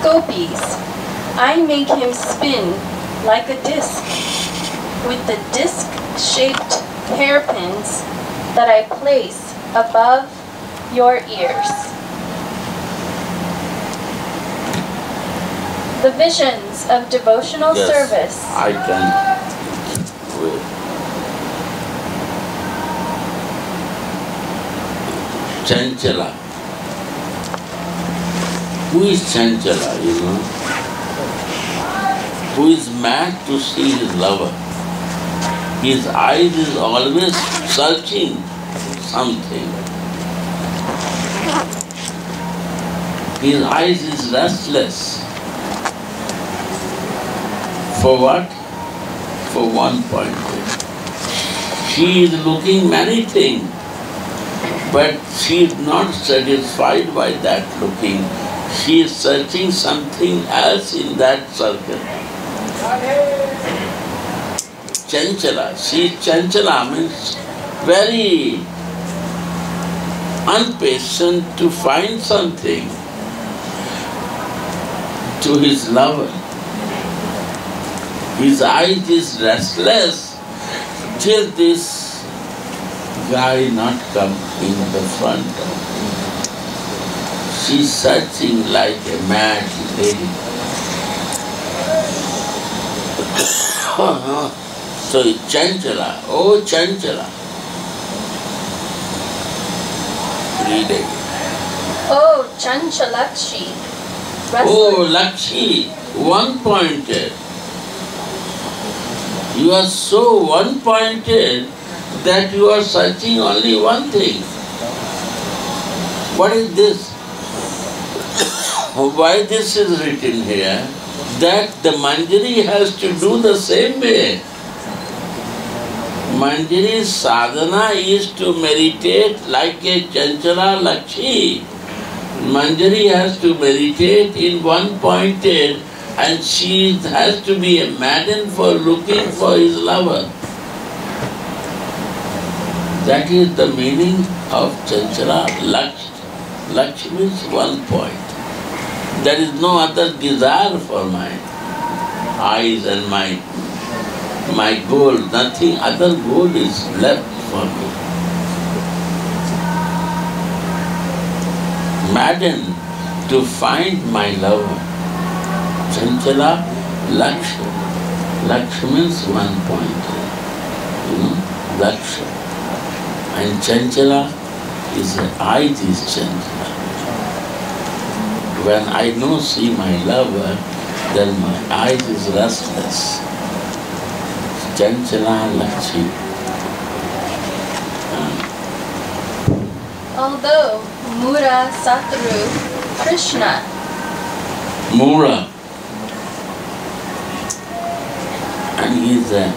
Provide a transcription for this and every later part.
gopis, I make him spin like a disc with the disc-shaped hairpins that I place above your ears. The visions of devotional service. I can wait. Chanchala. Who is Chanchala, you know? Who is mad to see his lover. His eyes is always searching something. His eyes is restless. For what? For one point. She is looking many things, but she is not satisfied by that looking. She is searching something else in that circle. Chanchala. She is Chanchala means very impatient to find something to his lover. His eyes is restless till this guy not come in the front of him. She's searching like a mad lady. So Chanchala, oh Chanchala. Read it. Oh Chanchalakshi. Oh Lakshi, one-pointed. You are so one-pointed that you are searching only one thing. What is this? Why this is written here? That the Manjari has to do the same way. Manjari's sadhana is to meditate like a Chanchala Lakshi. Manjari has to meditate in one-pointed, and she has to be a maiden for looking for his lover. That is the meaning of Chanchala Lakshi. Lakshi means one point. There is no other desire for my eyes and my goal. Nothing other goal is left for me. Maiden to find my lover. Chanchala Lakshi. Lakshi means one point. You know, Lakshi. And Chanchala is the eyes is Chanchala. When I no see my lover, then my eyes is restless. Chanchala Lakshi. Although Mura Satru Krishna. Mura. And he is a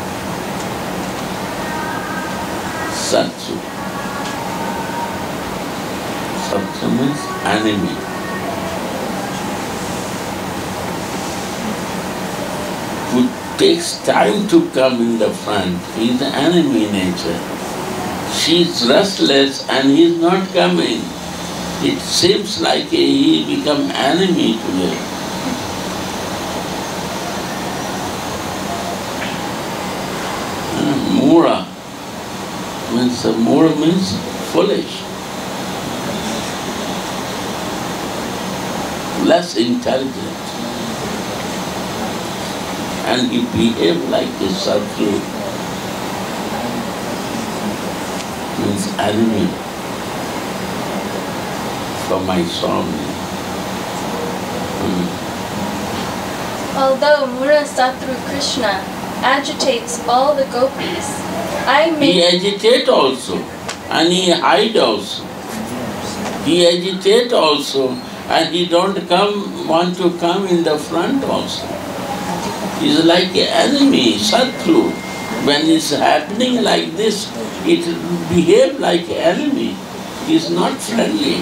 Satsu. Satsu means enemy. Who takes time to come in the front. He is the enemy nature. She is restless and he is not coming. It seems like he become enemy to her. Mura means foolish, less intelligent, and he behaved like a Sadhu, means enemy for my Swami. Although Mura Satru Krishna agitates all the gopis, I make... He agitate also, and he hide also. He agitate also, and he don't want to come in the front also. He is like an enemy, Satru. When it's happening like this, it behave like an enemy. He is not friendly.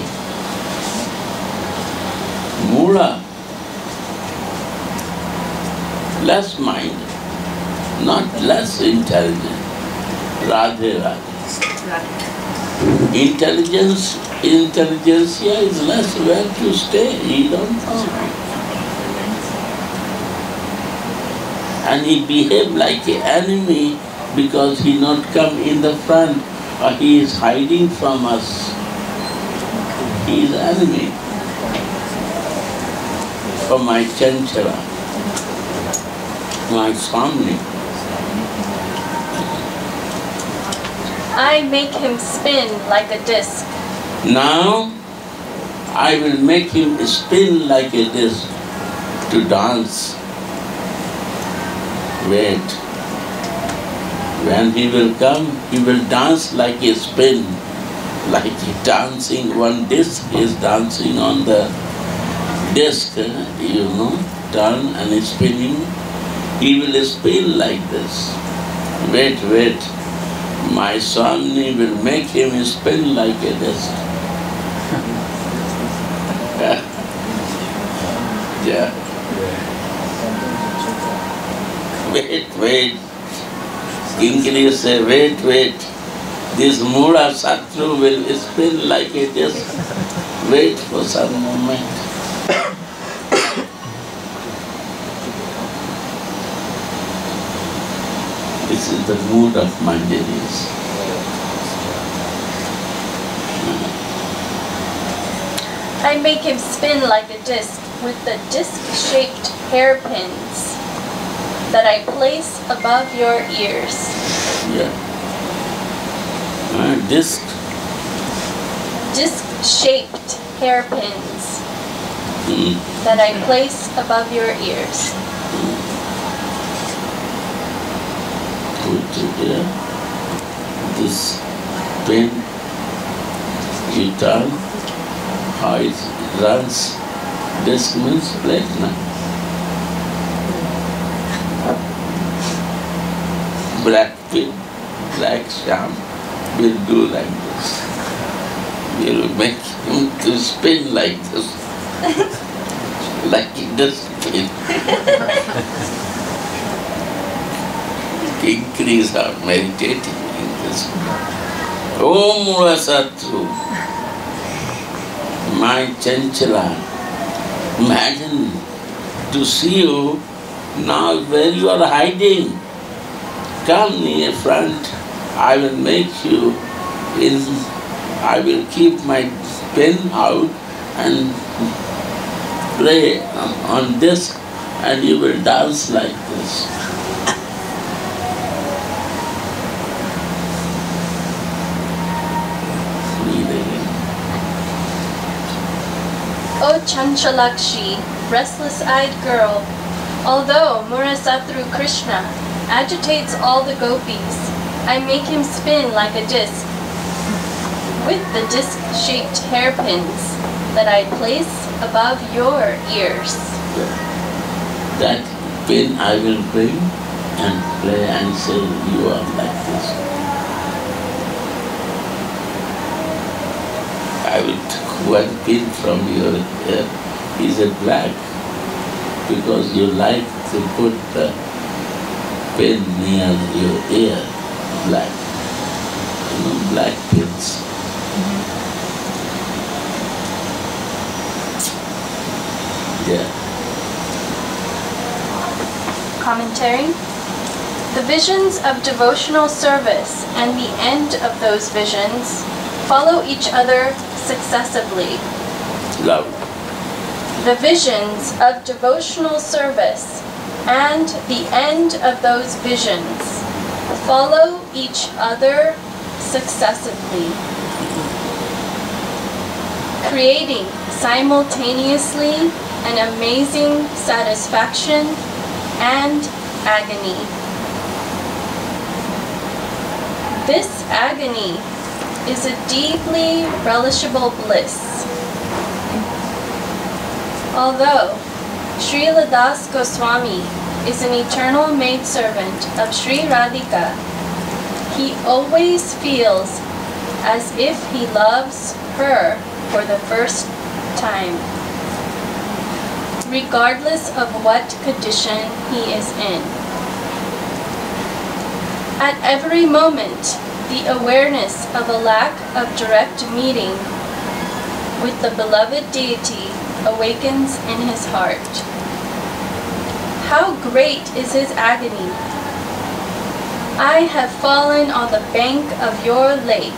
Mura, less mind, not less intelligent. Radhe Radhe. Intelligentsia is less where to stay. He don't know. and he behave like an enemy because he not come in the front, or he is hiding from us. He is enemy for my chanchala, my Swami. I make him spin like a disc. Now I will make him spin like a disc to dance. Wait. When he will come, he will dance like a spin, like dancing. One disc is dancing on the disc, turn and spinning. He will spin like this. Wait, wait. My Swami will make him spin like a disc. Yeah. Wait, wait. Kinkari say, wait, wait. This Mula Satru will spin like a disc. Wait for some moment. This is the mood of Manjaris. I make him spin like a disc with the disc-shaped hairpins that I place above your ears. Yeah. Disc. Disc-shaped hairpins that I place above your ears. Put here. This pin, you turn, how it runs. Disc means plate now. Black pin, black sham will do like this. We'll make him to spin like this, like this spin. Increase our meditating in this. Oh Mula Satru, my chanchala, imagine to see you now where you are hiding. Come near front, I will make you in, I will keep my pen out and play on this, and you will dance like this. O Chanchalakshi, restless-eyed girl, although Murasatru Krishna agitates all the gopis, I make him spin like a disc with the disc-shaped hairpins that I place above your ears. That pin I will bring and play and say, you are like this. I will take one pin from your ear, is a black, because you like to put the pin near your ear, black. Black pins. Yeah. Commentary. The visions of devotional service and the end of those visions follow each other successively. Love. The visions of devotional service and the end of those visions follow each other successively, creating simultaneously an amazing satisfaction and agony. This agony is a deeply relishable bliss. Although Srila Das Goswami is an eternal maidservant of Sri Radhika, he always feels as if he loves her for the first time, regardless of what condition he is in. At every moment, the awareness of a lack of direct meeting with the beloved deity awakens in his heart. how great is his agony! I have fallen on the bank of your lake.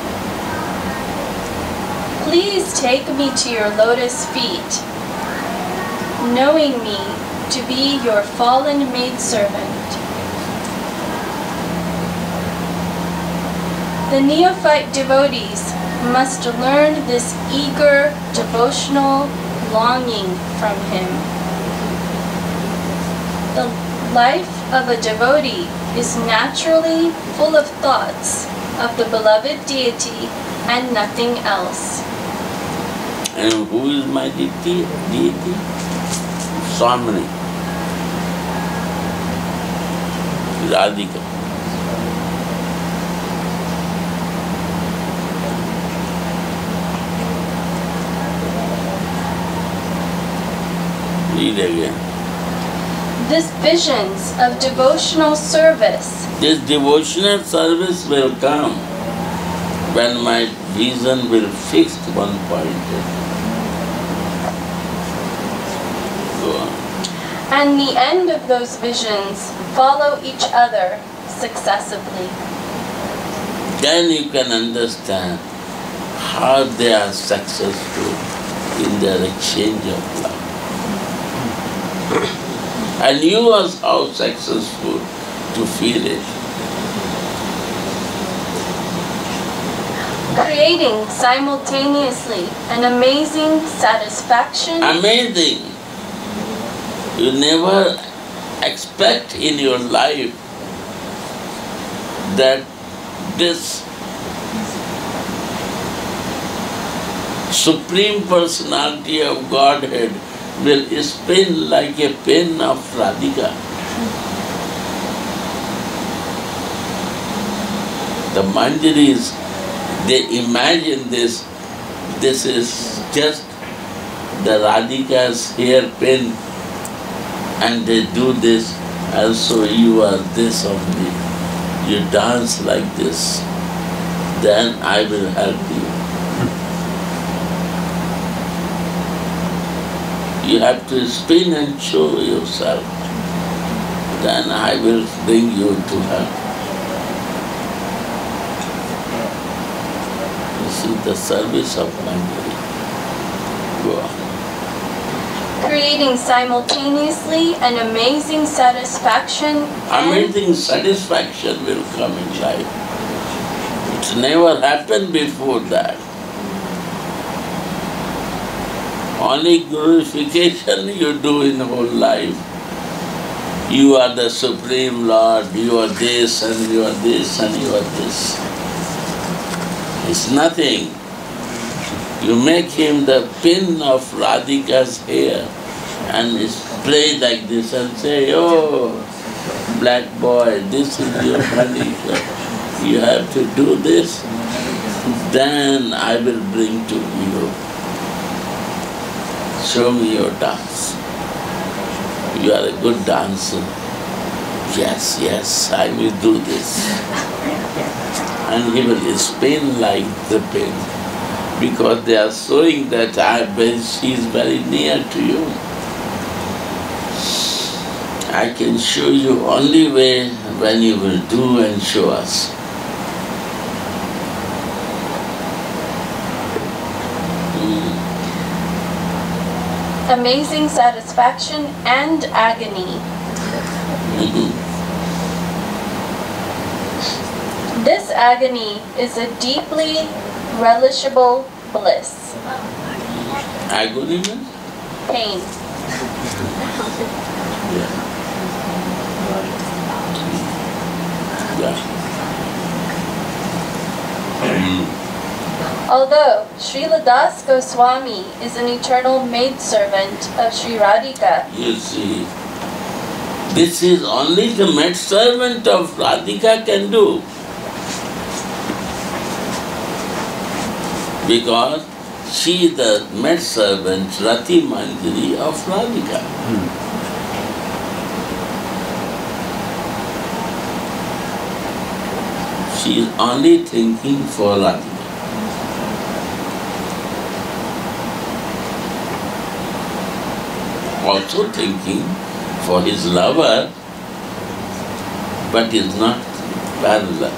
Please take me to your lotus feet, knowing me to be your fallen maidservant. The neophyte devotees must learn this eager, devotional longing from him. The life of a devotee is naturally full of thoughts of the beloved deity and nothing else. And who is my deity? Swamini, Radhika. Read again. This visions of devotional service. This devotional service will come when my vision will fix one point. Go on. And the end of those visions follow each other successively. Then you can understand how they are successful in their exchange of love. And you are how successful to feel it. Creating simultaneously an amazing satisfaction. Amazing. You never expect in your life that this Supreme Personality of Godhead will spin like a pen of Radhika. The Manjaris, they imagine this. This is just the Radhika's hairpin, and they do this, and so you are this only. You dance like this, then I will help you. You have to spin and show yourself. Then I will bring you to her. This is the service of Manjari. Go on. Creating simultaneously an amazing satisfaction. Amazing satisfaction will come in life. It's never happened before that. Only glorification you do in whole life. You are the Supreme Lord, you are this and you are this and you are this. It's nothing. You make him the pin of Radhika's hair and play like this and say, oh, black boy, this is your Radhika. You have to do this, then I will bring to you. Show me your dance. You are a good dancer. Yes, yes, I will do this. And he will spin like the pin, because they are showing that she is very near to you. I can show you only way when you will do and show us. Amazing satisfaction and agony. This agony is a deeply relishable bliss. Agony means? Pain. Although Srila Das Goswami is an eternal maidservant of Sri Radhika. You see, this is only the maidservant of Radhika can do. Because she is the maidservant, Rati Manjari of Radhika. She is only thinking for Radhika. Also thinking for his lover, but is not parallel.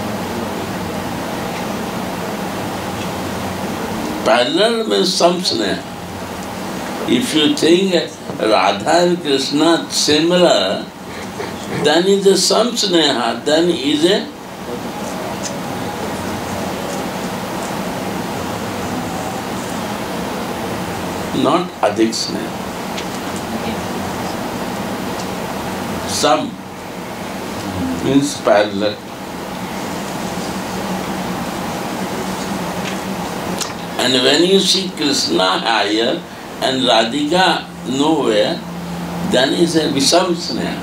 Parallel means some sneha. If you think Radha and Krishna similar, then is a some sneha, then is a not adhik sneha. Some means parallel. And when you see Krishna higher and Radhika nowhere, then is a Visham Sneha.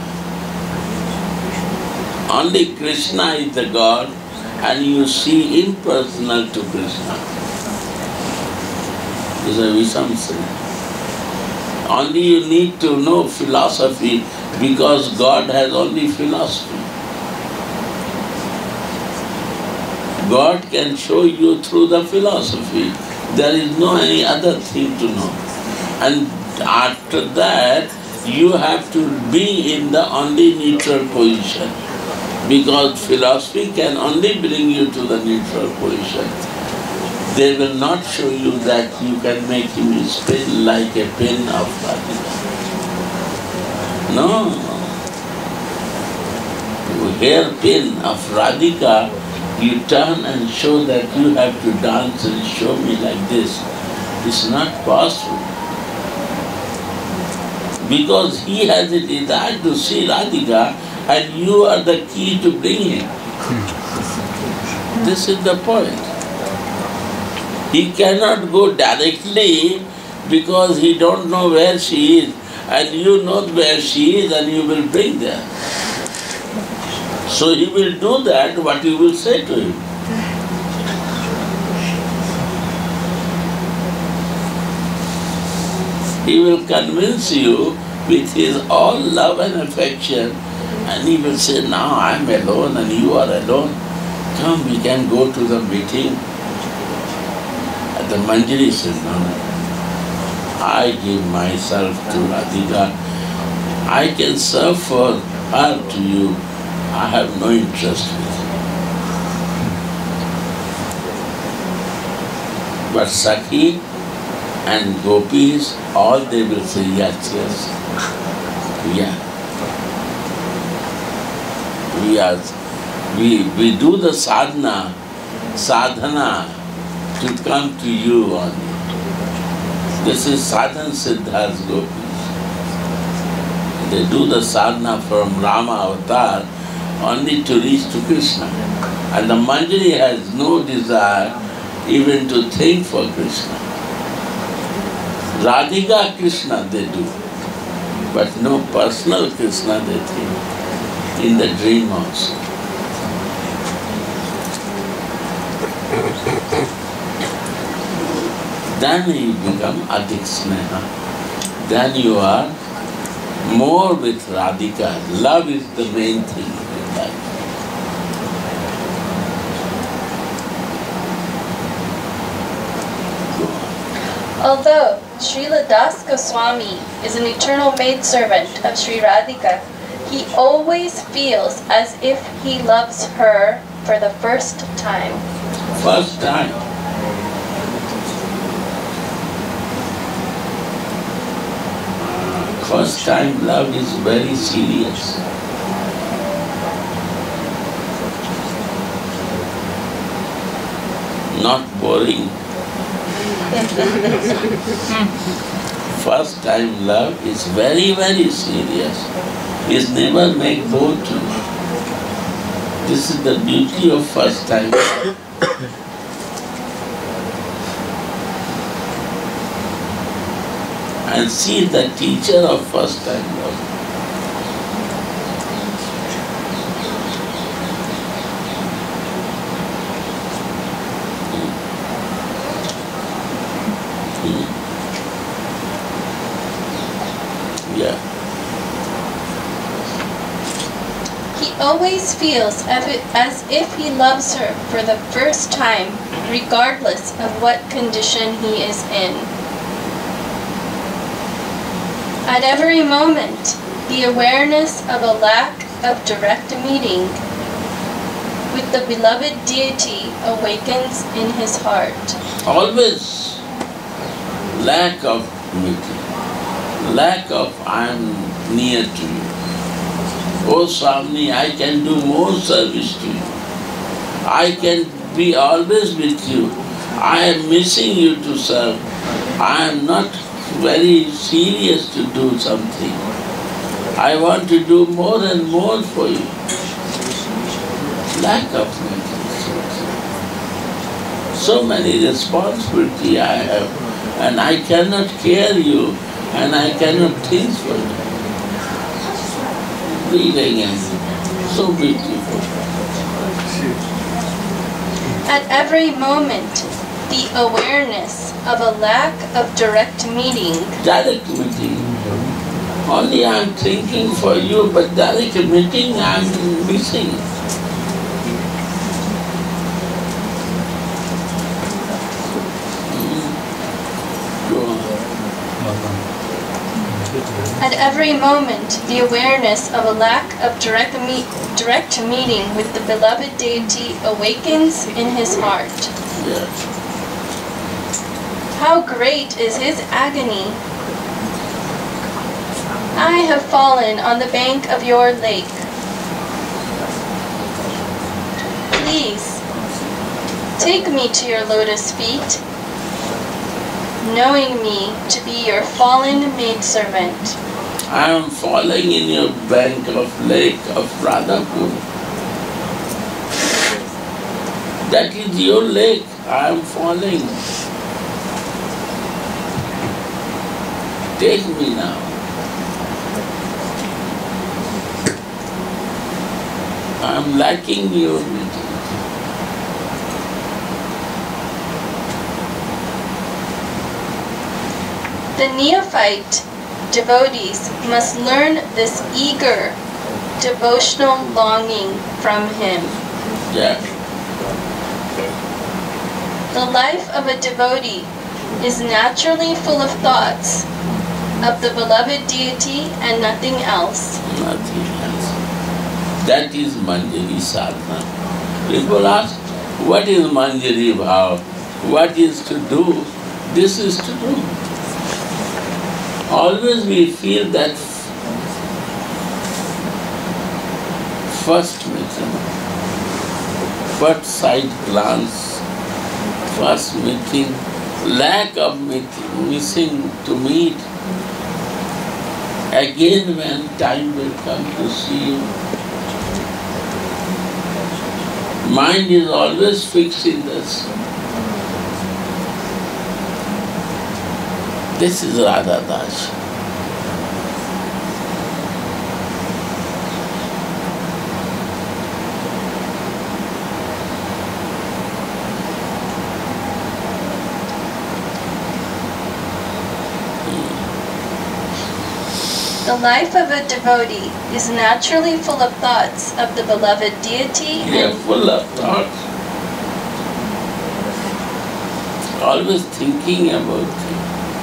Only Krishna is the God and you see impersonal to Krishna. Is a Visham Sneha. Only you need to know philosophy because God has only philosophy. God can show you through the philosophy. There is no any other thing to know. And after that, you have to be in the only neutral position. Because philosophy can only bring you to the neutral position. They will not show you that you can make him spin like a pin of Radhika. No. Hairpin of Radhika, you turn and show that you have to dance and show me like this. It's not possible. Because he has a desire to see Radhika and you are the key to bring him. This is the point. He cannot go directly because he don't know where she is and you know where she is and you will bring there. So he will do that, what you will say to him. He will convince you with his all love and affection and he will say, now I am alone and you are alone. Come, we can go to the meeting. And the Manjari says, no, I give myself to Radhika. I can serve for her to you. I have no interest with it. But Sakhi and Gopis, all they will say, yes, yes. Yeah. We do the sadhana to come to you only. This is sadhana siddhas Gopis. They do the sadhana from Rama avatar only to reach to Krishna. And the Manjari has no desire even to think for Krishna. Radhika Krishna they do, but no personal Krishna they think, in the dream also. Then you become adhik sneha. Then you are more with Radhika. Love is the main thing in life. Although Srila Das Goswami is an eternal maidservant of Sri Radhika, he always feels as if he loves her for the first time. First time. First time love is very serious. Not boring. First time love is very, very serious. It's never make both. This is the beauty of first time love. And see the teacher of first time love. Yeah. He always feels as if he loves her for the first time, regardless of what condition he is in. At every moment, the awareness of a lack of direct meeting with the beloved deity awakens in his heart. Always lack of meeting, lack of I am near to you. Oh Swami, I can do more service to you. I can be always with you. I am missing you to serve. I am not very serious to do something. I want to do more and more for you. Lack of meeting. So many responsibility I have, and I cannot care you, and I cannot think for you. Read again. So beautiful. At every moment, the awareness of a lack of direct meeting. Direct meeting. Only I am thinking for you, but direct meeting I am missing. At every moment, the awareness of a lack of direct meeting with the beloved deity awakens in his heart. Yes. How great is his agony! I have fallen on the bank of your lake. Please, take me to your lotus feet, knowing me to be your fallen maidservant. I am falling in your bank of lake of Radhapur. That is your lake. I am falling. Take me now. I am lacking your meeting. The neophyte devotees must learn this eager, devotional longing from him. Yeah. The life of a devotee is naturally full of thoughts of the beloved deity and nothing else. Nothing else. That is Manjari sadhana. People ask, what is Manjari bhav? What is to do? This is to do. Always we feel that first meeting, first sight glance, first meeting, lack of meeting, missing to meet. Again when time will come to see you. Mind is always fixed in this. This is Radha Das. The life of a devotee is naturally full of thoughts of the beloved deity Yeah, full of thoughts. Always thinking about it.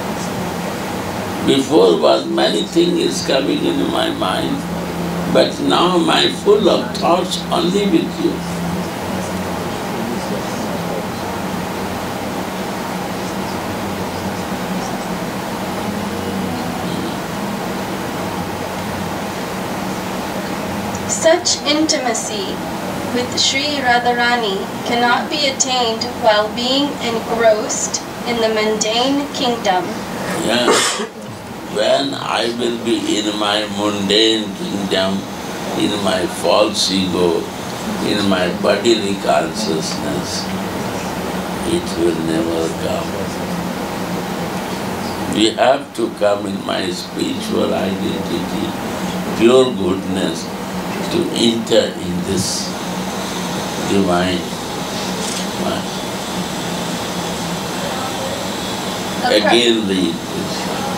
Before was many things coming in my mind, but now my full of thoughts only with you. Such intimacy with Sri Radharani cannot be attained while being engrossed in the mundane kingdom. Yeah. When I will be in my mundane kingdom, in my false ego, in my bodily consciousness, it will never come. We have to come in my spiritual identity, pure goodness, to enter in this divine mind. Again read this.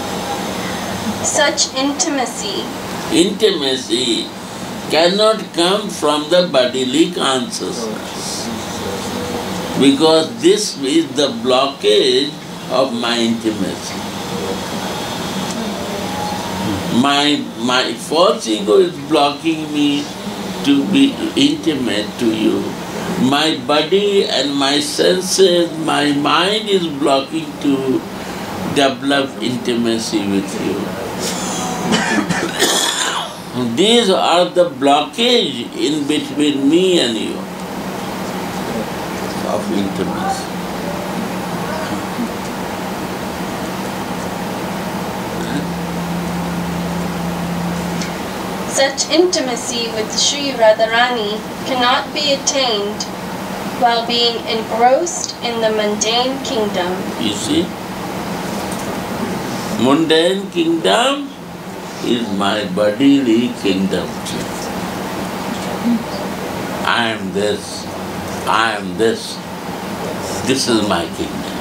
Such intimacy. Intimacy cannot come from the bodily consciousness, because this is the blockage of my intimacy. My false ego is blocking me to be intimate to you. My body and my senses, my mind is blocking to develop intimacy with you. These are the blockage in between me and you of intimacy. Such intimacy with Sri Radharani cannot be attained while being engrossed in the mundane kingdom. You see? Mundane kingdom is my bodily kingdom. I am this, I am this. This is my kingdom.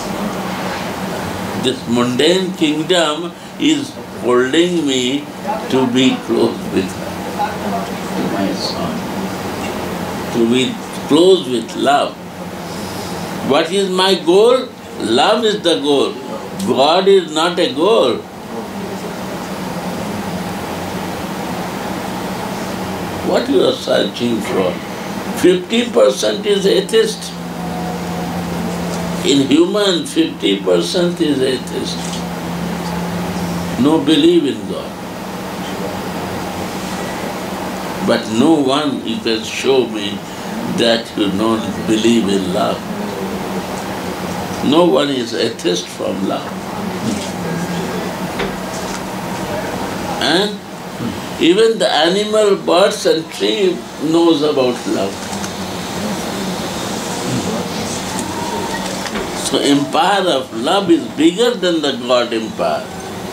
This mundane kingdom is holding me to be close with my son, to be close with love. What is my goal? Love is the goal. God is not a goal. What you are searching for? 50% is atheist. In human, 50% is atheist. No belief in God. But no one you can show me that you don't believe in love. No one is atheist from love. And even the animal, birds and tree knows about love. So empire of love is bigger than the God empire.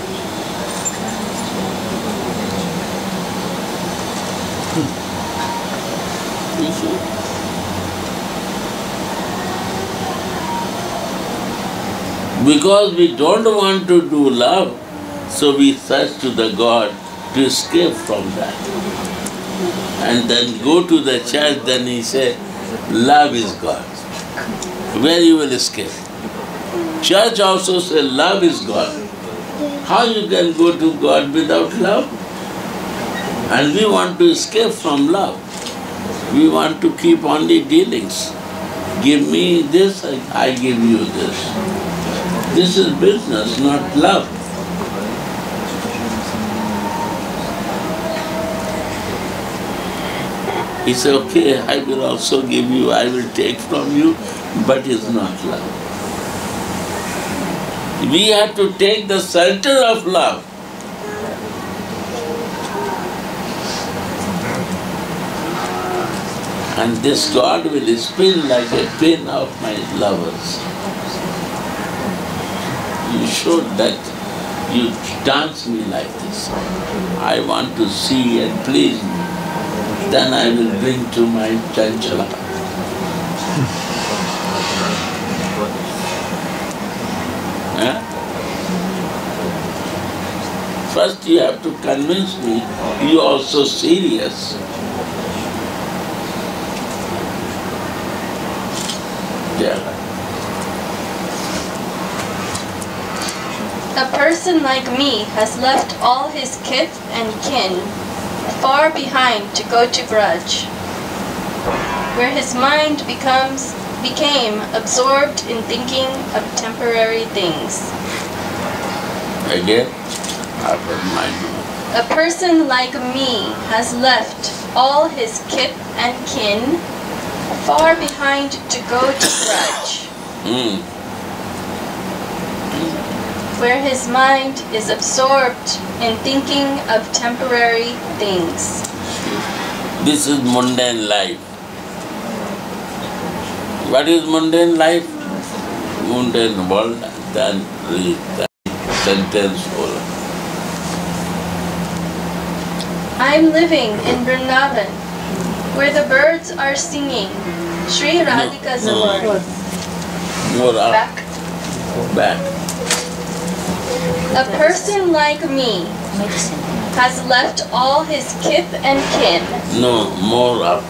Because we don't want to do love, so we search to the God to escape from that. And then go to the church, then he said, love is God. Where you will escape? Church also said, love is God. How you can go to God without love? And we want to escape from love. We want to keep only dealings. Give me this, I give you this. This is business, not love. He said, okay, I will also give you, I will take from you, but it's not love. We have to take the center of love. And this God will spin like a pin of my lovers. You showed that you dance me like this. I want to see and please me. Then I will bring to my chanchala. First you have to convince me you are also serious. Yeah. A person like me has left all his kith and kin far behind to go to Braj, where his mind became absorbed in thinking of temporary things. Again, I've heard my mind. A person like me has left all his kith and kin far behind to go to Braj, where his mind is absorbed in thinking of temporary things. This is mundane life. What is mundane life? Mundane world, then read that sentence full. I'm living in Vrindavan, where the birds are singing Sri Radhika's word. More up. Back. A person like me has left all his kith and kin. No, more up.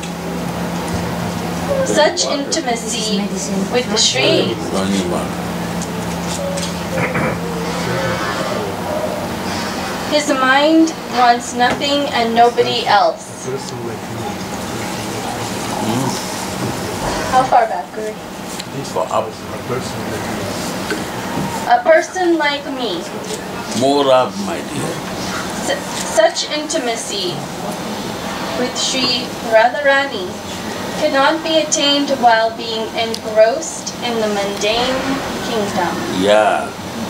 Such intimacy with the Sri His mind wants nothing and nobody else. How far back, Guru? For up. A person like me. More up, my dear. Such intimacy with Sri Radharani cannot be attained while being engrossed in the mundane kingdom. Yeah.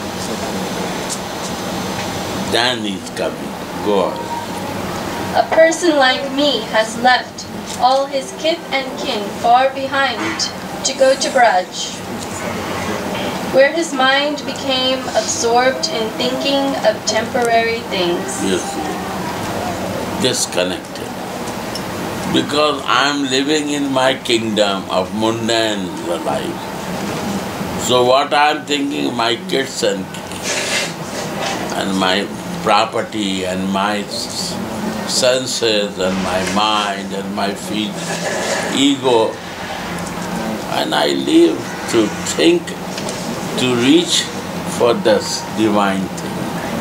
Dan is coming. Go on. A person like me has left all his kith and kin far behind to go to Braj, where his mind became absorbed in thinking of temporary things. Yes. Disconnected. Because I am living in my kingdom of mundane life. So what I am thinking, my kids and my property and my senses and my mind and my feet, ego, and I live to think, to reach for this divine thing.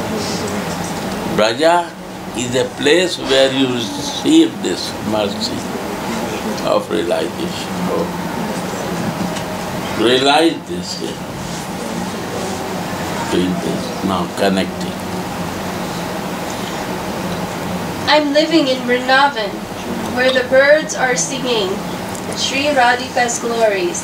Braja is a place where you receive this mercy of realization. Realize this here. Doing this, now connecting. I'm living in Vrindavan, where the birds are singing Sri Radhika's glories.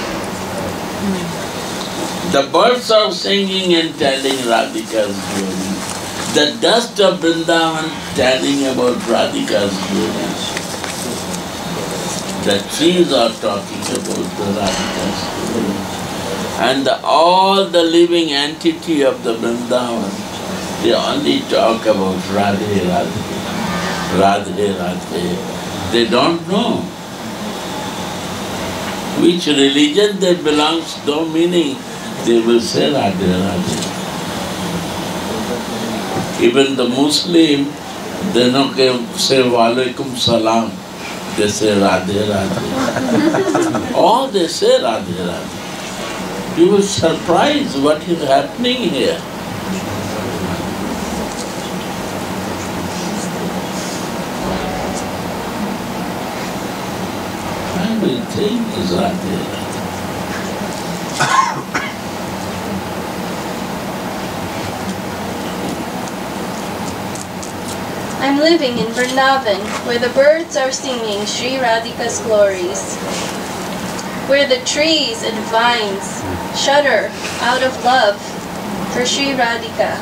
The birds are singing and telling Radhika's glory. The dust of Vrindavan telling about Radhika's glory. The trees are talking about the Radhika's glory. And all the living entity of the Vrindavan, they only talk about Radhe, Radhe, Radhe, Radhe. They don't know which religion they belong, no meaning. They will say Radhe, Radhe. Even the Muslim, they don't say Walaikum Salam. They say Radhe, Radhe. All they say Radhe, Radhe. You will surprise what is happening here. Everything is Radhe, Radhe. I'm living in Vrindavan, where the birds are singing Sri Radhika's glories, where the trees and vines shudder out of love for Sri Radhika.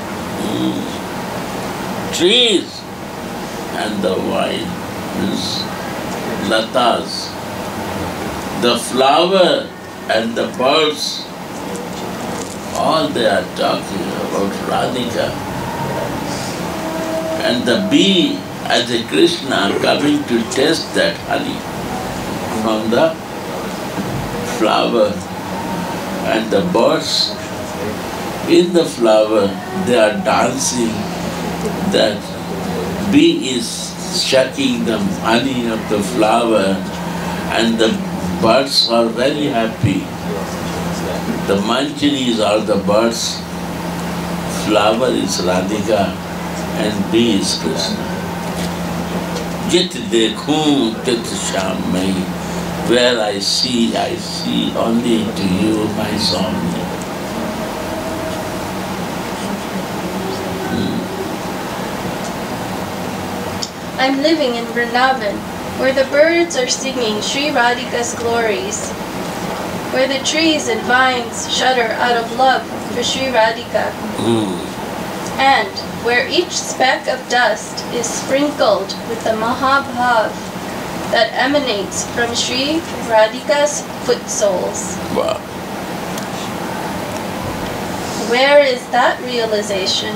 Trees and the vines, latas, the flower and the birds, all they are talking about Radhika. And the bee as a Krishna coming to taste that honey from the flower, and the birds in the flower, they are dancing. That bee is sucking the honey of the flower, and the birds are very happy. The manjaris are the birds, flower is Radhika, and bee is Krishna. Jit dekhun tit sham mein, where I see only to you, my Swami. I'm living in Vrindavan, where the birds are singing Sri Radhika's glories, where the trees and vines shudder out of love for Sri Radhika, and where each speck of dust is sprinkled with the Mahabhav that emanates from Sri Radhika's foot soles. Wow. Where is that realization?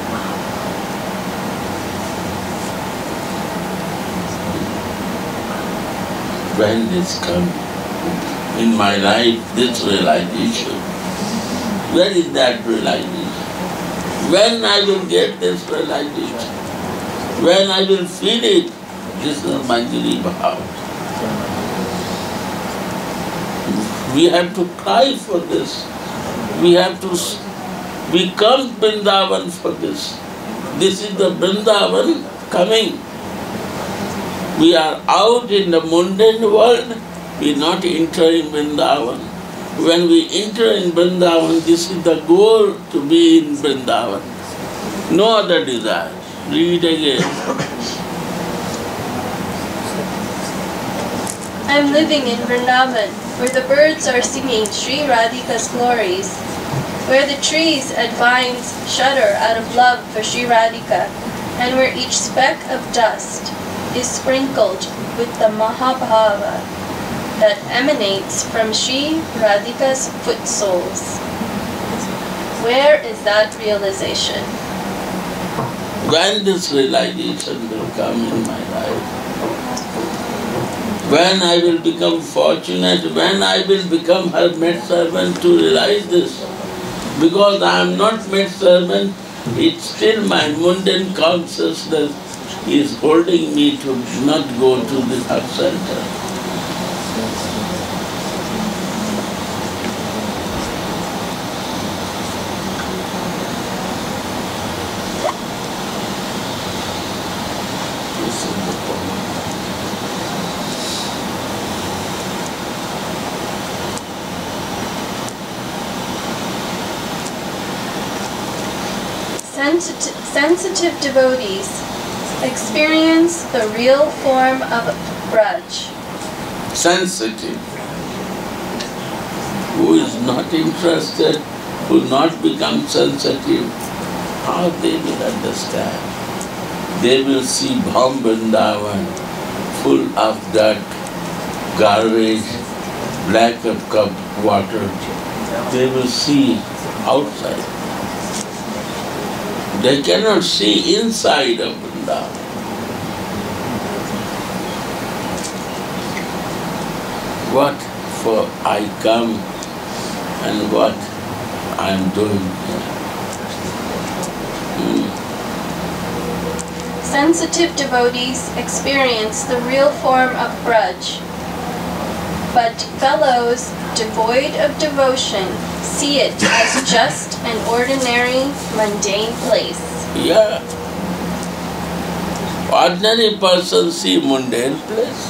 When this comes in my life, this realization, where is that realization? When I will get this realization? When I will feel it? This is Manjari Bhav. We have to cry for this. We have to become Vrindavan for this. This is the Vrindavan coming. We are out in the mundane world, we not enter in Vrindavan. When we enter in Vrindavan, this is the goal to be in Vrindavan. No other desire. Read again. I am living in Vrindavan, where the birds are singing Sri Radhika's glories, where the trees and vines shudder out of love for Sri Radhika, and where each speck of dust is sprinkled with the Mahabhava that emanates from Sri Radhika's foot soles. Where is that realization? When this realization will come in my life, when I will become fortunate, when I will become her maidservant to realize this. Because I am not maidservant, it's still my mundane consciousness is holding me to not go to the heart center. This is the point. Sensitive devotees experience the real form of Braj. Sensitive. Who is not interested, who not become sensitive, how they will understand? They will see Bham Vrindavan full of dirt, garbage, lack of cup water. They will see outside. They cannot see inside of Vrindavan. What for I come and what I am doing here. Sensitive devotees experience the real form of Braj, but fellows devoid of devotion see it as just an ordinary, mundane place. Yeah. Ordinary person see mundane place.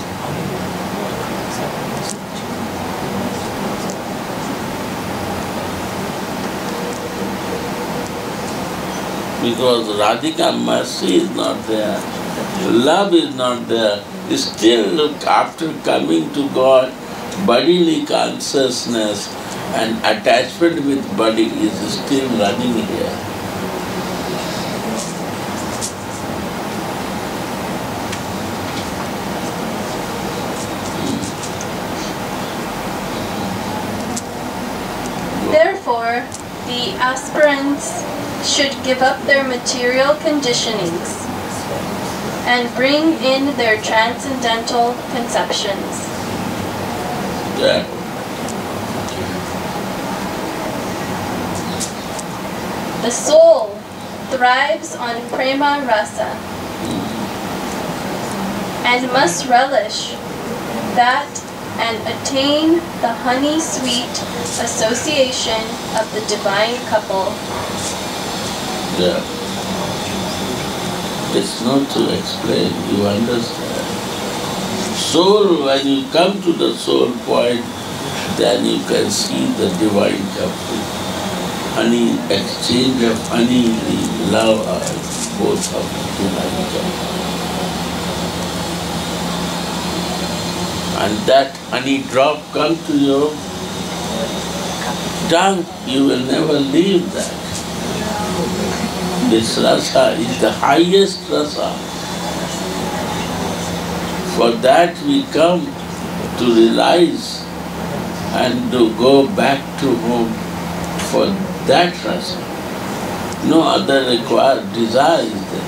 Because Radhika mercy is not there, love is not there. Still, after coming to God, bodily consciousness and attachment with body is still running here. Therefore, the aspirants should give up their material conditionings and bring in their transcendental conceptions. Yeah. The soul thrives on prema rasa and must relish that and attain the honey-sweet association of the divine couple. Yeah. It's not to explain, you understand. Soul, when you come to the soul point, then you can see the divine couple. Honey, exchange of honey, love are both of divine couple. And that honey drop come to your tongue, you will never leave that. This rasa is the highest rasa. For that we come to realize and to go back to home for that rasa. No other required desire is there.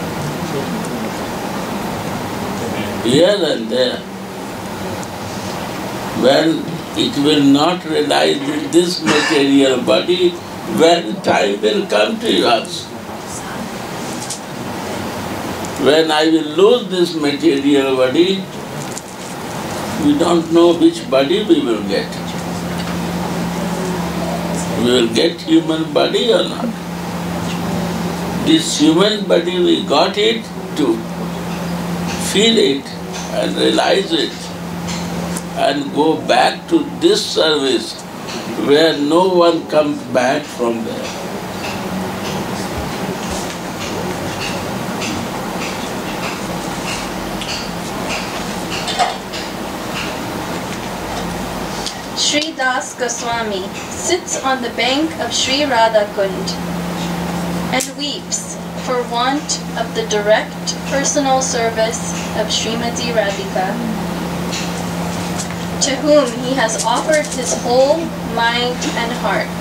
Here and there, when it will not realize in this material body, when time will come to us. When I will lose this material body, we don't know which body we will get. We will get human body or not. This human body, we got it to feel it and realize it and go back to this service where no one comes back from there. Sri Das Goswami sits on the bank of Sri Radha Kund and weeps for want of the direct personal service of Srimati Radhika, to whom he has offered his whole mind and heart.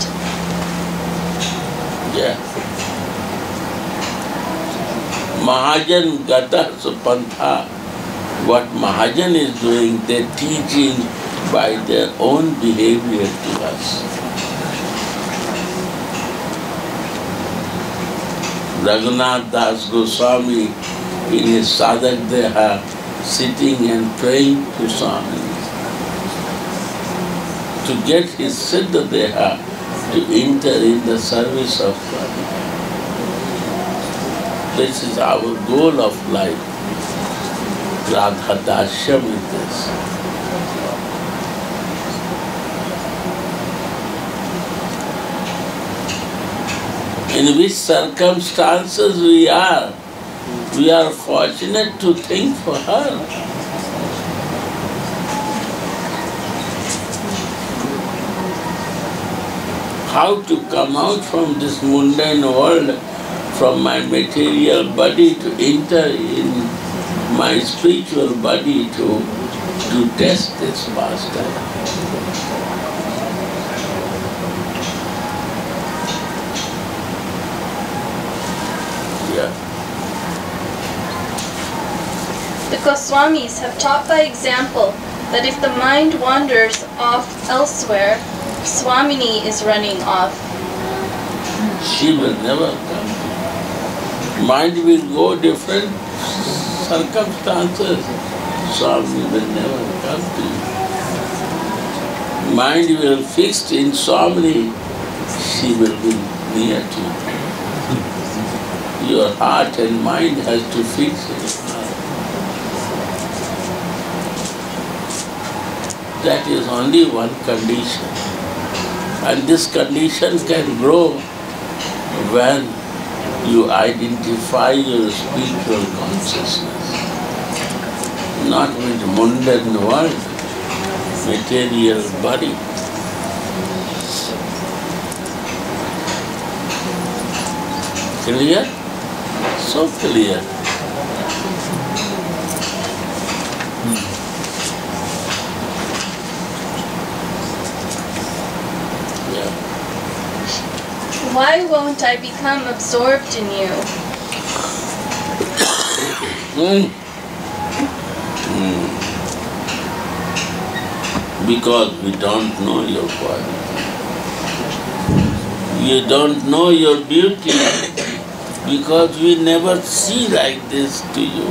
Yeah. Mahajan Gata Supantha, what Mahajan is doing, they're teaching by their own behavior to us. Raghunath Das Goswami in his Sadhak Deha sitting and praying to Swami to get his Siddha Deha to enter in the service of Swami. This is our goal of life. Radha Dashyam is this. In which circumstances we are fortunate to think for her. How to come out from this mundane world, from my material body to enter in my spiritual body to test this pastime. The Goswamis have taught by example that if the mind wanders off elsewhere, Swamini is running off. She will never come. Mind will go different circumstances. Swami will never come to you. Mind will fixed in Swamini, she will be near to you. Your heart and mind has to fix it. That is only one condition. And this condition can grow when you identify your spiritual consciousness, not with mundane world, material body. Clear? So clear. Why won't I become absorbed in you? Because we don't know your quality. You don't know your beauty because we never see like this to you.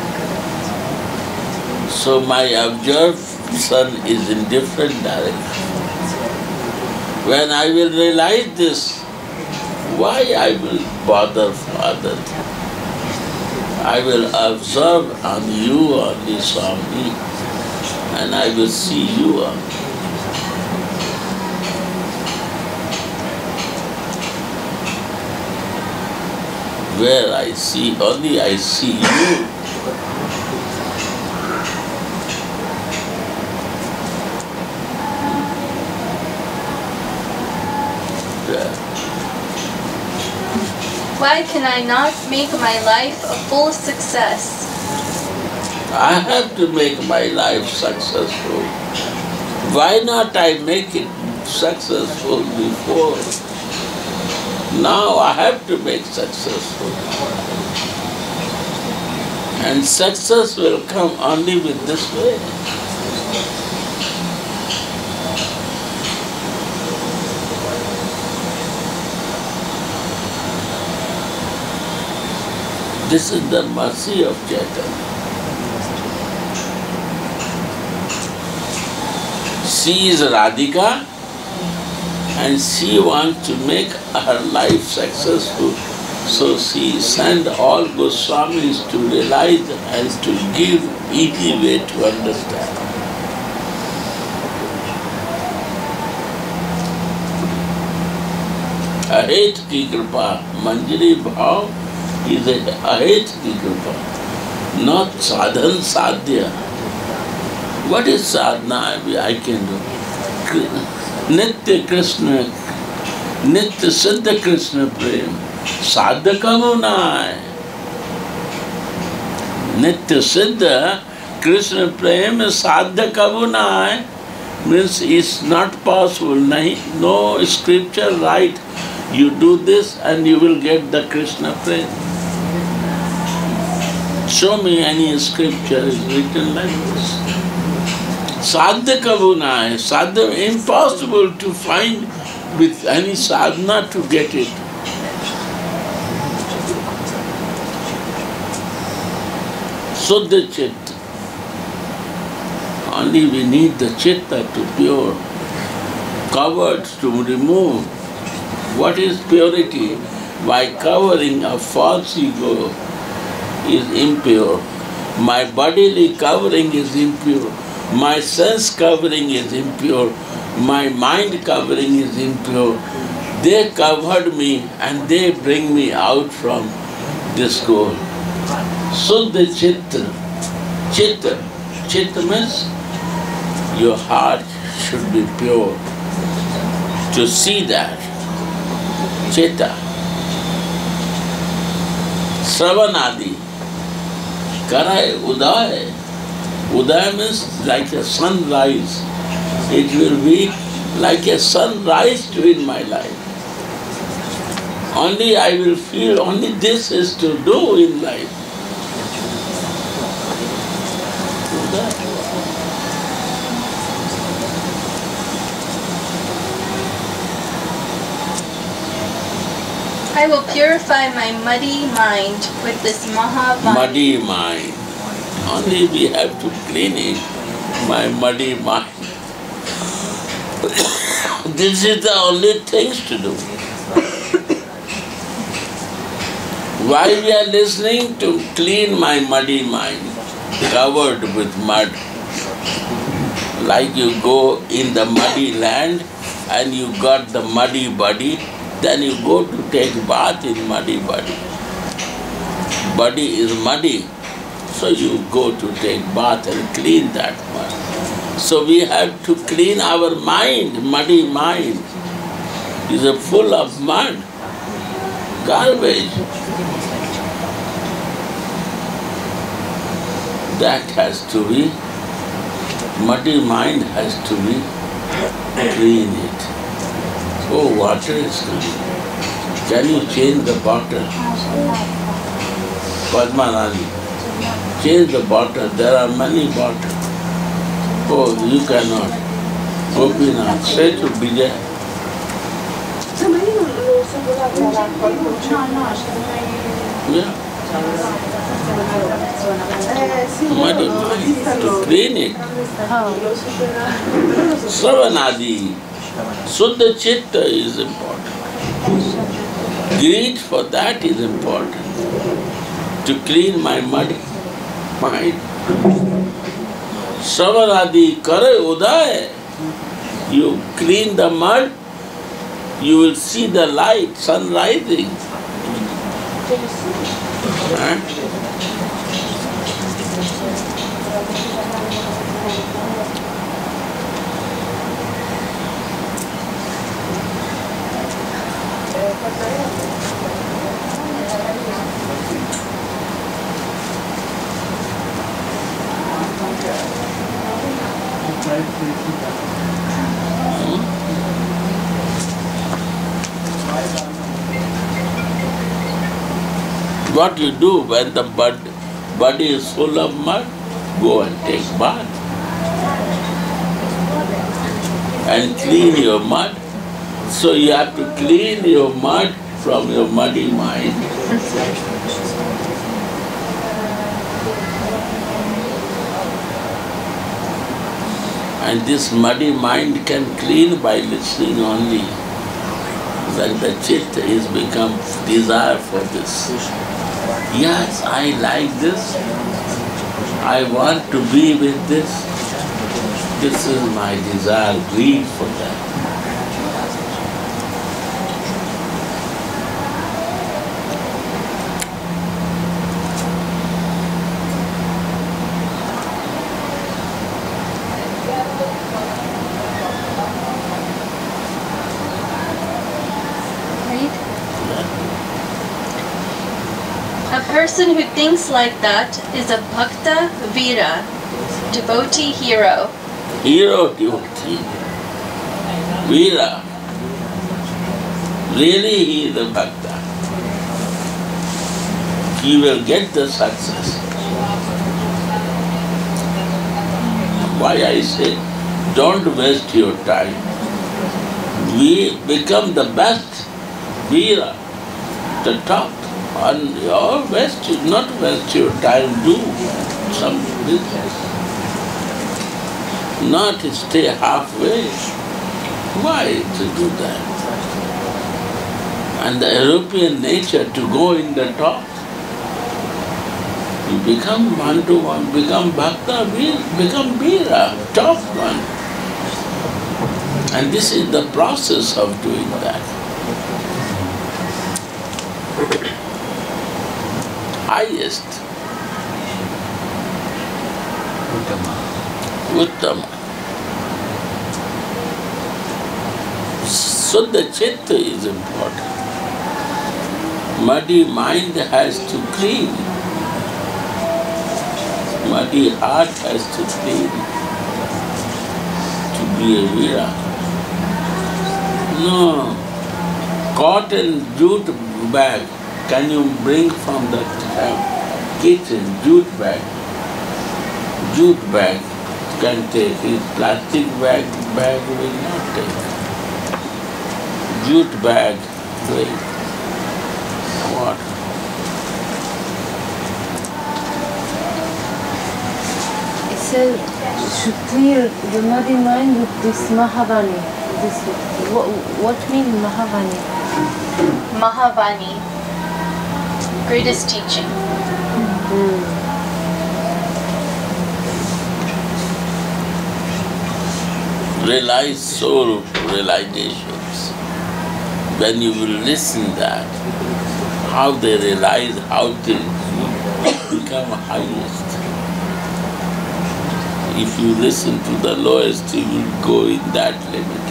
So my absorption is in different direction. When I will realize this, why I will bother Father? I will observe on you only, Swami, and I will see you only. Where I see only, I see you. Why can I not make my life a full success? I have to make my life successful. Why not I make it successful before? Now I have to make successful. And success will come only with this way. This is the mercy of Chaitanya. She is Radhika and she wants to make her life successful So she sent all Goswamis to realize and to give easy way to understand. अहेत की कृपा, मंजरी भाव is अहेत की कृपा, not sadhan sadhya. What is sadhana I can do? Nitya Krishna, Nitya Siddha Krishna Prem, sadhaka munai. Nitya Siddha Krishna Prem, sadhaka munai means it's not possible. No scripture right. You do this and you will get the Krishna Prem. Show me any scripture is written like this. Sadhaka bunai, sadhana, impossible to find with any sadhana to get it. Suddha chitta. Only we need the chitta to pure, covered to remove. What is purity? By covering a false ego is impure. My bodily covering is impure. My sense covering is impure. My mind covering is impure. They covered me and they bring me out from this goal. Suddha chitta. Chitta. Chitta means your heart should be pure. To see that. Chitta. Sravanadi. Karai Uday. Uday means like a sunrise. It will be like a sunrise in my life. Only I will feel only this is to do in life. I will purify my muddy mind with this Mahavani. Muddy mind. Only we have to clean it. My muddy mind. This is the only things to do. Why we are listening? To clean my muddy mind, covered with mud. Like you go in the muddy land and you got the muddy body, then you go to take bath in muddy body. Body is muddy, so you go to take bath and clean that mud. So we have to clean our mind. Muddy mind is full of mud, garbage. That has to be, muddy mind has to be clean it. Oh, water is coming. Can you change the bottle? Padmanani, change the bottle. There are many bottles. Oh, you cannot. Gopinath, say to Vijay. Yeah. Muddy mind, to clean it. Sravanadi. Suddha chitta is important. Greed for that is important. To clean my muddy mind. Sravanadi kare uday. You clean the mud, you will see the light, sun rising. What you do when the body is full of mud? Go and take bath and clean your mud. So you have to clean your mud from your muddy mind. And this muddy mind can clean by listening only. when the chitta is become desire for this. Yes, I like this. I want to be with this. This is my desire, greed for that. A person who thinks like that is a bhakta vira, devotee hero. Hero devotee. Vira. Really he is a bhakta. He will get the success. Why I say, don't waste your time. We become the best vira, the top. And not waste your time, do some business. Not stay halfway. Why to do that? And the European nature to go in the top. You become one-to-one, become bhakta, become vira, top one. And this is the process of doing that. Highest. Uttama. So the chitta is important. Muddy mind has to clean. Muddy heart has to clean. To be a vira. No. Cotton jute bag. Can you bring from the kitchen jute bag? Jute bag can take. His plastic bag will not take. Jute bag, great. What? It says should clear the muddy mind with this Mahavani. What means Mahavani? Mahavani, greatest teaching. Realize soul realizations. When you will listen that, how they realize, how they become highest. If you listen to the lowest, you will go in that limit.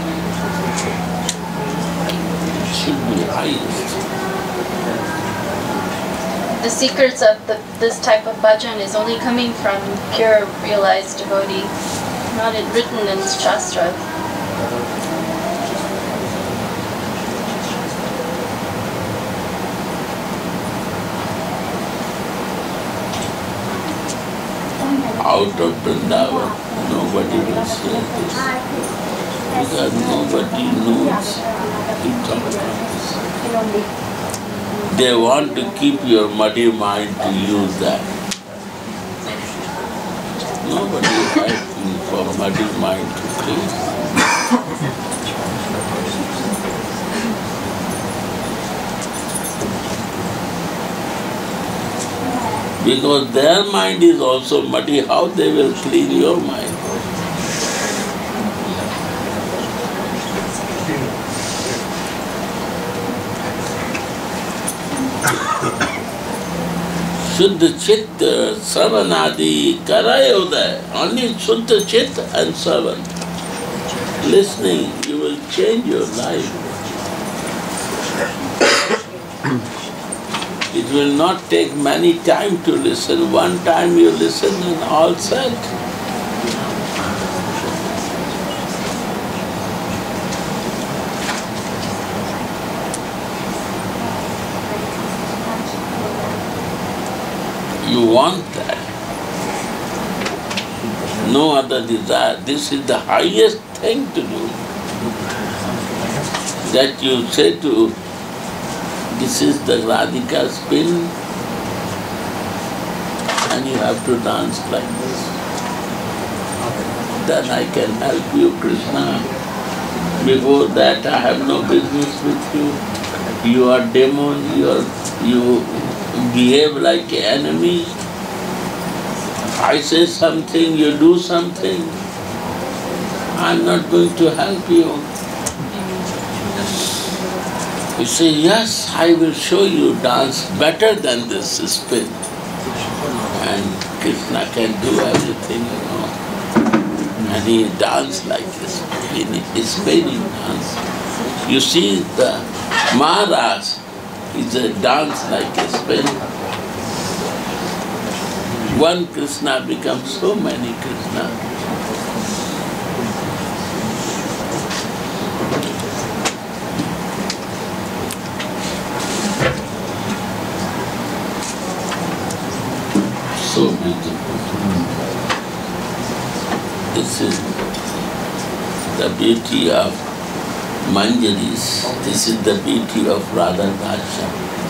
It should be highest. The secrets of this type of bhajan is only coming from pure realized devotee, not written in Shastra. Out of Vrindavan, nobody will say this. Because nobody knows the thought of this. They want to keep your muddy mind to use that. Nobody is asking for muddy mind to clean. Because their mind is also muddy, how they will clean your mind? Shuddha Chitta, Savanadi, Karayodaya, only Shuddha Chitta and Savan. Listening, you will change your life. It will not take many time to listen. One time you listen and all set. You want that. No other desire. This is the highest thing to do. That you say to, this is the Radhika spin, and you have to dance like this. Then I can help you, Krishna. Before that I have no business with you. You are demon, you behave like an enemy. I say something, you do something. I'm not going to help you. You say, yes, I will show you dance better than this spin. And Krishna can do everything, And he danced like this, in spinning dance. You see, the Maharaj is a dance like a spin. One Krishna becomes so many Krishna. So beautiful. This is the beauty of Manjaris. This is the beauty of Radha Dasha.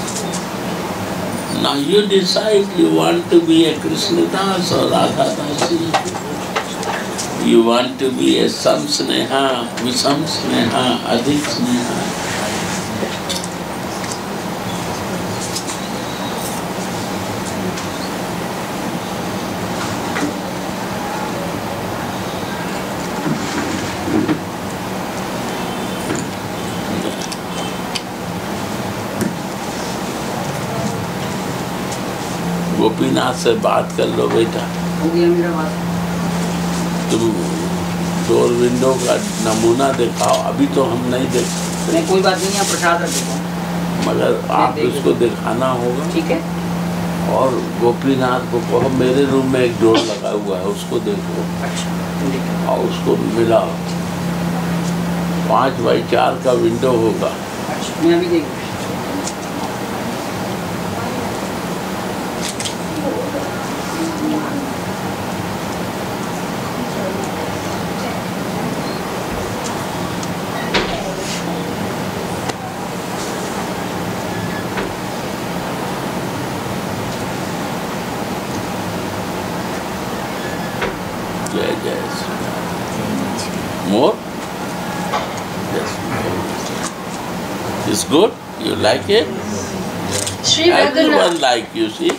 Now you decide you want to be a Krishna Das or Radha Dasi. You want to be a Sam Sneha, Visam Sneha, Adhik Sneha. Gopinath से बात कर लो बेटा। हो गया मेरा बात। तुम door window का नमूना दिखाओ, अभी तो हम नहीं देख सकते। नहीं कोई बात नहीं, आप प्रसाद रख दो। मगर आप इसको दिखाना होगा। ठीक है। और गोपीनाथ को कहो मेरे रूम में एक डोर लगा हुआ है, उसको देखो। अच्छा। और उसको मिलाओ। 5x4 का विंडो होगा। अच्छा, मैं अभी देखूँ। More? Yes. It's good? You like it? Shri Everyone Raghunath. like, you see?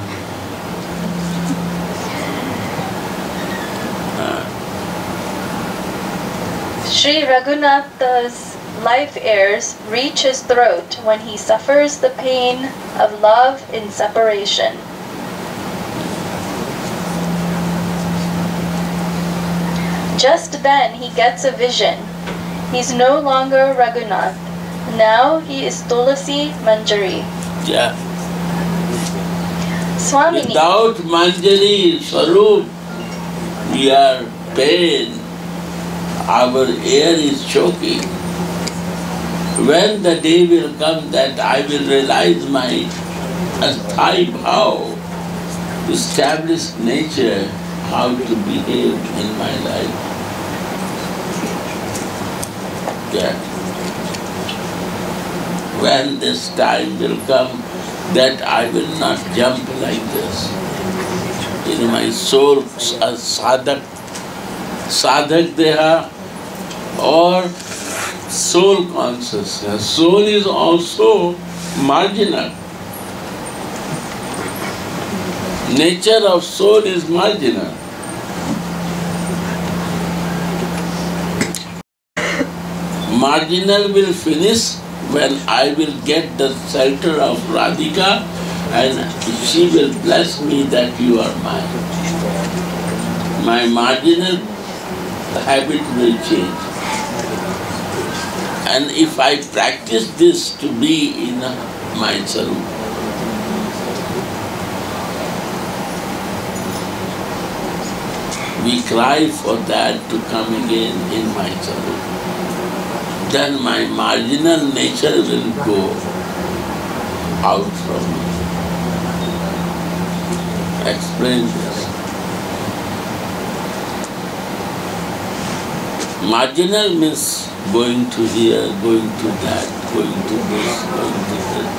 Shri Raghunath's life airs reach his throat when he suffers the pain of love in separation. Just then he gets a vision. He's no longer Raghunath. Now he is Tulasi Manjari. Yeah. Swamini. Without Manjari Swarup, we are pain. Our air is choking. When the day will come that I will realize my asthai bhav, establish nature, how to behave in my life. Yeah. When this time will come that I will not jump like this. In my soul, sadhak deha or soul consciousness. Soul is also marginal. Nature of soul is marginal. Marginal will finish when I will get the shelter of Radhika and she will bless me that you are mine. My marginal habit will change. And if I practice this to be in my sarup, we cry for that to come again in my sarup. Then my marginal nature will go out from me. Explain this. Marginal means going to here, going to that, going to this, going to that.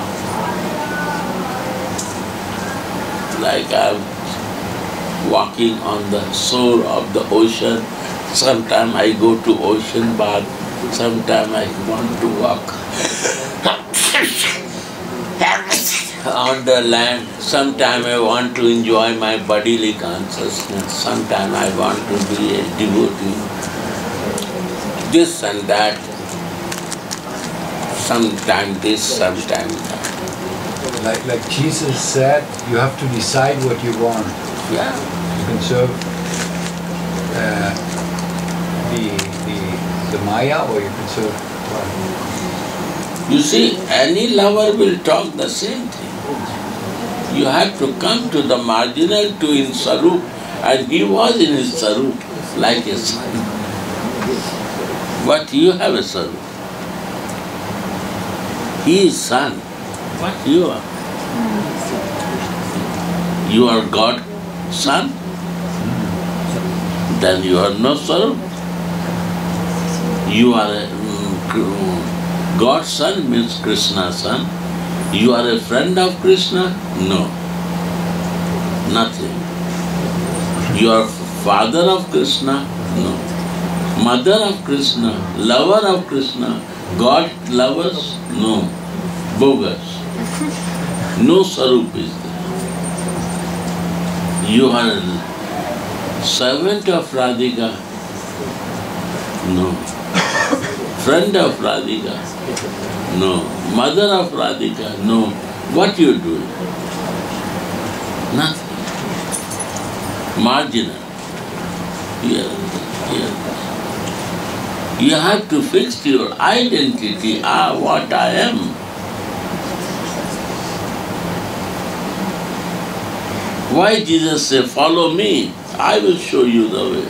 Like I'm walking on the shore of the ocean. Sometimes I go to ocean bath Sometimes I want to walk on the land. Sometimes I want to enjoy my bodily consciousness. Sometimes I want to be a devotee. This and that. Sometimes this, sometimes that. Like Jesus said, you have to decide what you want. Yeah. You can serve the Maya, or you can serve God. You see, any lover will talk the same thing. You have to come to the marginal, to in Sarup, and he was in his Sarup like a son. But you have a Sarup. He is son. What you are? You are God son? Then you are no Sarup. You are a God's son means Krishna's son. You are a friend of Krishna? No. Nothing. You are father of Krishna? No. Mother of Krishna? Lover of Krishna? God lovers? No. Bogus. No Sarup is there. You are a servant of Radhika? No. Friend of Radhika? No. Mother of Radhika? No. What you do? Nothing. Marginal. Here. You have to fix your identity. What I am. Why Jesus said, follow me, I will show you the way.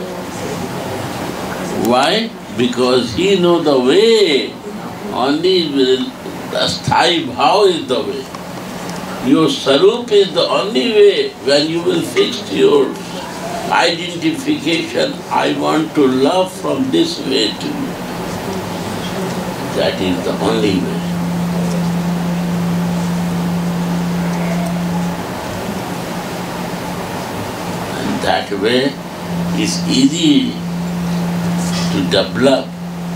Why? Because he knows the way. Only the sthai bhav is the way. Your sarup is the only way. When you will fix your identification, I want to love from this way to you. That is the only way. And that way is easy to develop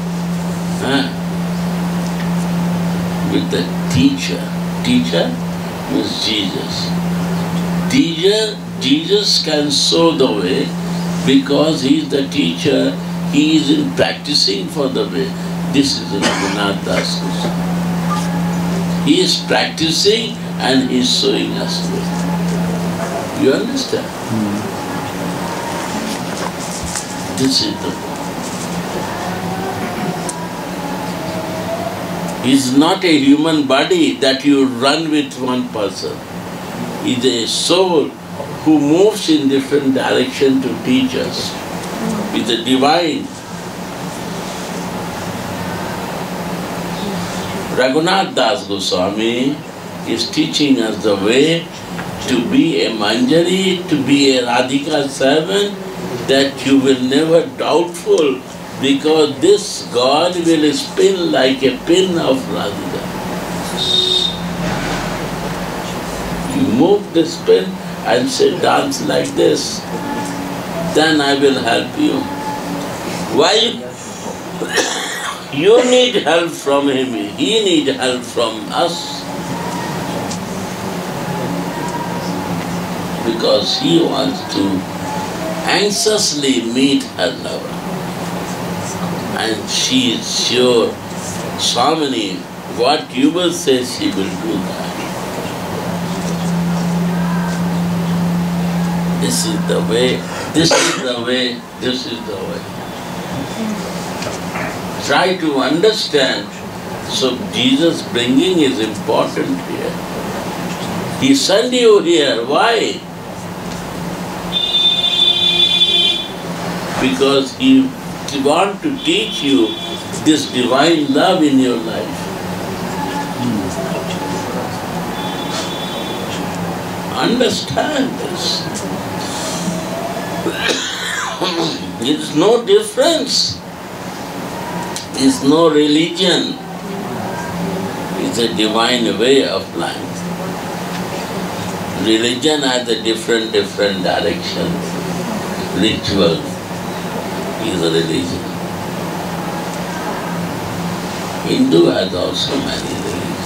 with the teacher. Teacher means Jesus. Jesus can show the way because he is the teacher, he is in practicing for the way. This is Raghunath Das Goswami. He is practicing and he is showing us the way. You understand? This is the way. He is not a human body that you run with one person. He is a soul who moves in different direction to teach us. He is a divine. Raghunath Das Goswami is teaching us the way to be a Manjari, to be a Radhika servant, that you will never doubtful, because this God will spin like a pin of Radhika. You move the spin and say, dance like this, then I will help you. Why? You need help from him, he needs help from us. Because he wants to anxiously meet her lover. And she is sure, Swamini, what you will say, she will do that. This is the way, this is the way, this is the way. Try to understand. So Jesus bringing is important here. He sent you here. Why? Because He wants to teach you this divine love in your life. Understand this. It's no difference. It's no religion. It's a divine way of life. Religion has a different direction. Ritual is a religion. Hindu has also many religions.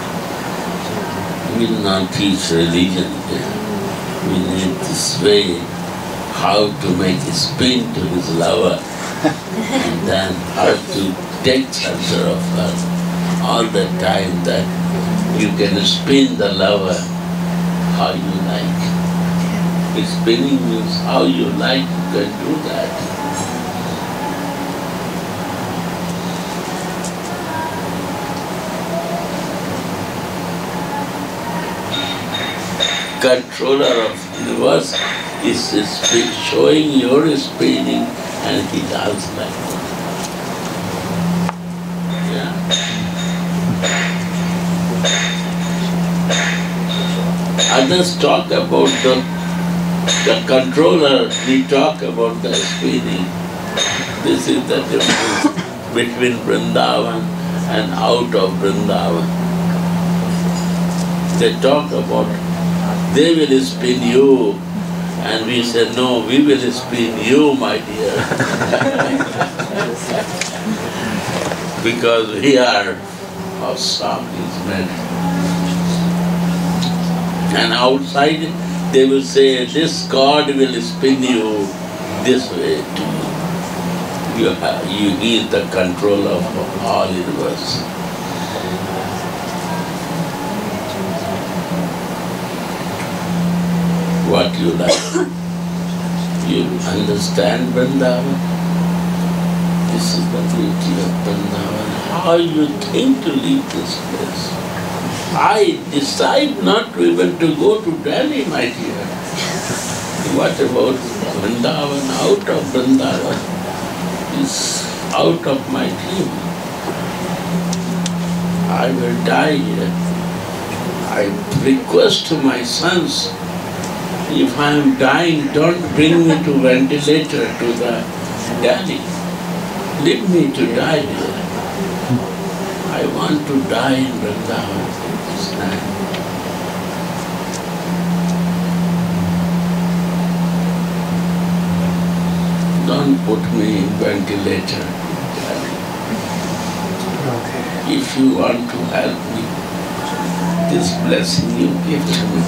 We will not teach religion here. We need this way, how to make a spin to his lover, and then how to take shelter of her all the time that you can spin the lover how you like. Spinning means how you like, you can do that. Controller of universe is showing your spinning and he does like that. Yeah. Others talk about the controller, we talk about the spinning. This is the difference between Vrindavan and out of Vrindavan. They talk about they will spin you, and we say, no, we will spin you, my dear. Because we are of Swami's. And outside, they will say, this God will spin you this way too. He is the controller of all universe. What you like. You understand Vrindavan? This is the beauty of Vrindavan. How you think to leave this place? I decide not to even to go to Delhi, my dear. What about Vrindavan? Out of Vrindavan is out of my dream. I will die here. I request to my sons, if I am dying, don't bring me to ventilator to the Delhi. Leave me to die here. I want to die in Vrindavan. Don't put me in ventilator. If you want to help me, this blessing you give to me.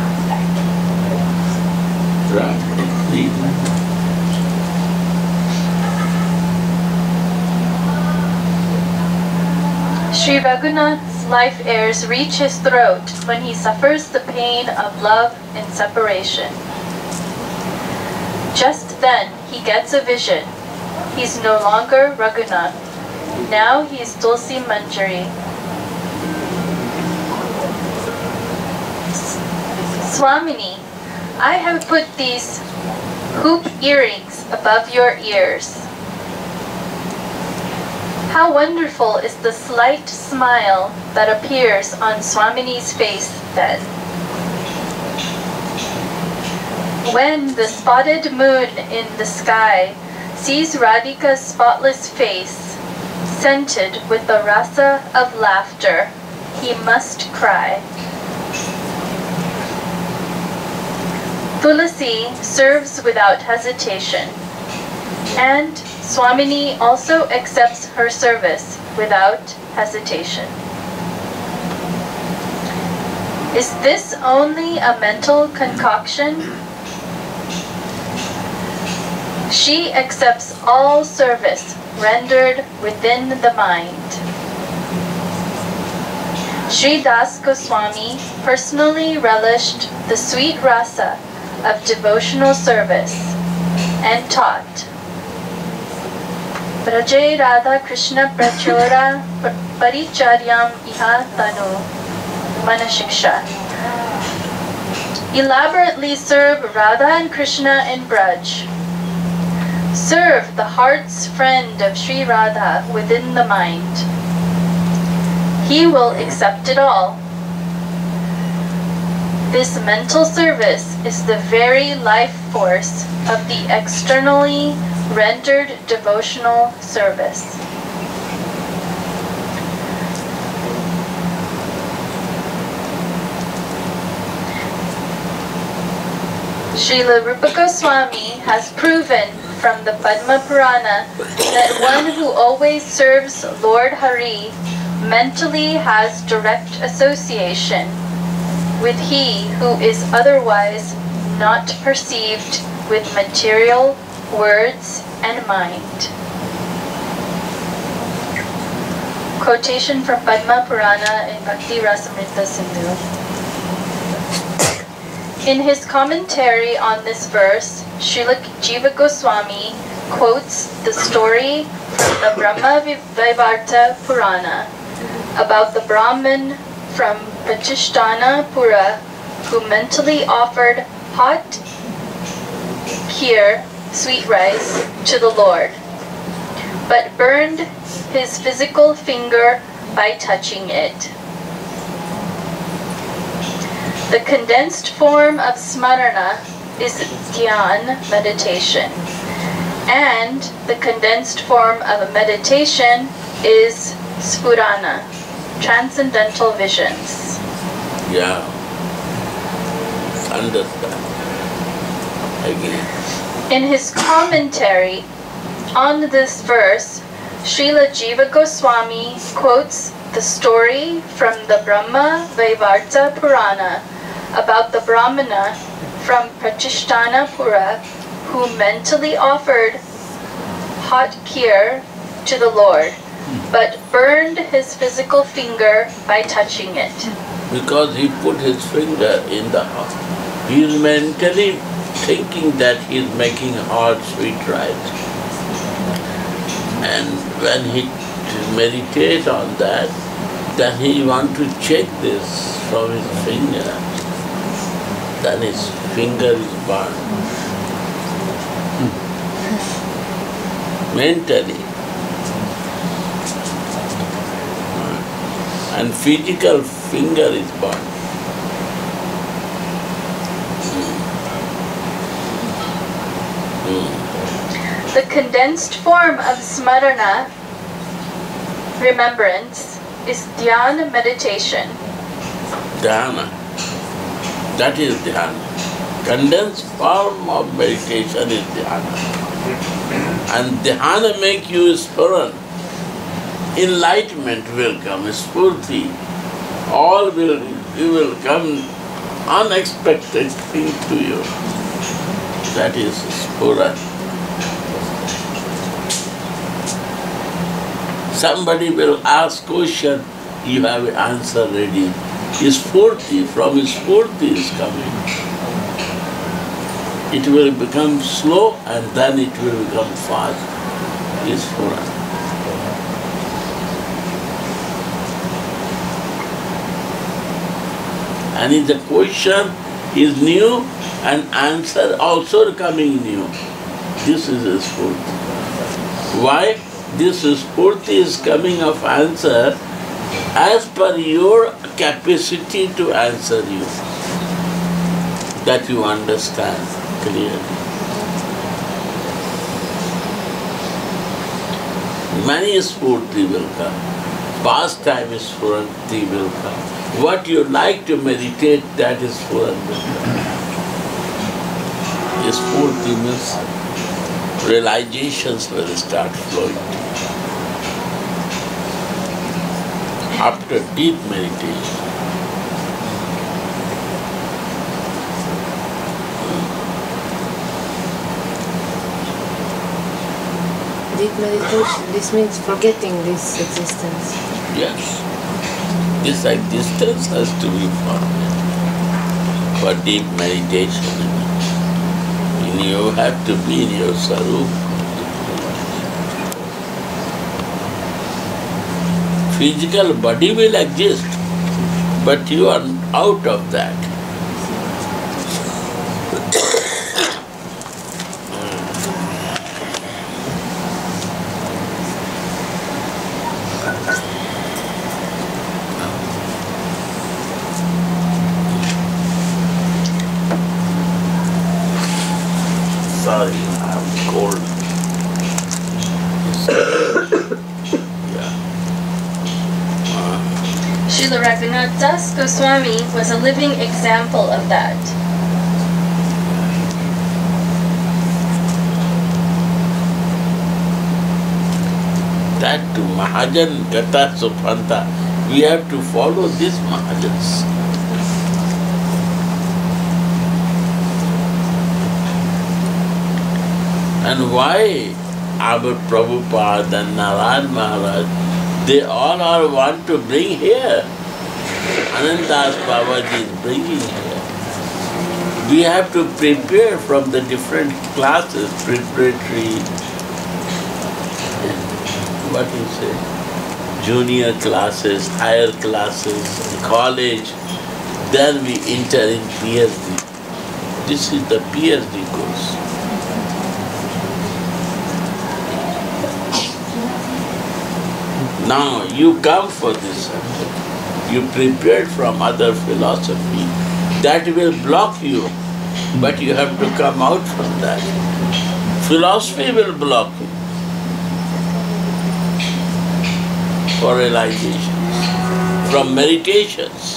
Sri Raghunath's life airs reach his throat when he suffers the pain of love and separation. Just then, he gets a vision. He's no longer Raghunath. Now he is Tulsi Manjari. Swamini, I have put these hoop earrings above your ears. How wonderful is the slight smile that appears on Swamini's face then. When the spotted moon in the sky sees Radhika's spotless face, scented with the rasa of laughter, he must cry. Tulasi serves without hesitation, and Swamini also accepts her service without hesitation. Is this only a mental concoction? She accepts all service rendered within the mind. Sri Das Goswami personally relished the sweet rasa of devotional service and taught, Braje Radha Krishna Prachora Paricharyam Iha Tanu Manashiksha. Elaborately serve Radha and Krishna in Braj. Serve the heart's friend of Sri Radha within the mind. He will accept it all. This mental service is the very life force of the externally rendered devotional service. Srila Rupa Goswami has proven from the Padma Purana that one who always serves Lord Hari mentally has direct association with he who is otherwise not perceived with material words and mind. Quotation from Padma Purana in Bhakti Rasamrita Sindhu. In his commentary on this verse, Srila Jiva Goswami quotes the story from the Brahma Vaivarta Purana about the Brahmin from Pratishtana Pura who mentally offered hot kheer, sweet rice, to the Lord, but burned his physical finger by touching it. The condensed form of smarana is dhyan, meditation, and the condensed form of a meditation is spurana, transcendental visions. Yeah. Understand. Again. In his commentary on this verse, Srila Jiva Goswami quotes the story from the Brahma Vaivarta Purana about the Brahmana from Pratishtana Pura who mentally offered hot kheer to the Lord, but burned his physical finger by touching it. Because he put his finger in the hot. He is mentally thinking that he is making hot sweet rice. And when he meditates on that, then he wants to check this from his finger. Then his finger is burned. Mentally. And physical finger is burned. The condensed form of smarana, remembrance, is dhyana, meditation. Dhyana. That is dhyana. Condensed form of meditation is dhyana. And dhyana make you spurn. Enlightenment will come, spurti. All will come unexpected thing to you. That is spura. Somebody will ask question, you have an answer ready. Spurti, from spurti is coming. It will become slow and then it will become fast. Spura. And if the question is new and answer also coming new, this is a spurti. Why? This spurti is coming of answer as per your capacity to answer you. That you understand clearly. Many spurti will come. Past time spurti will come. What you like to meditate, that is spurti. Spurti means realizations will start flowing. After deep meditation. Deep meditation, this means forgetting this existence. Yes. This existence has to be forgotten for deep meditation. And you have to be in your sarup. Physical body will exist, but you are out of that. Sorry, I'm cold. Srila Raghunath Das Goswami was a living example of that. That to Mahajan Gata Supanta, we have to follow these Mahajans. And why our Prabhupada and Narayan Maharaj, they all are want to bring here. Anandas Babaji is bringing here. We have to prepare from the different classes, preparatory, what you say, junior classes, higher classes, college, then we enter in PhD. This is the PhD course. Now you come for this subject. You prepared from other philosophy. That will block you, but you have to come out from that. Philosophy will block you for realizations, from meditations.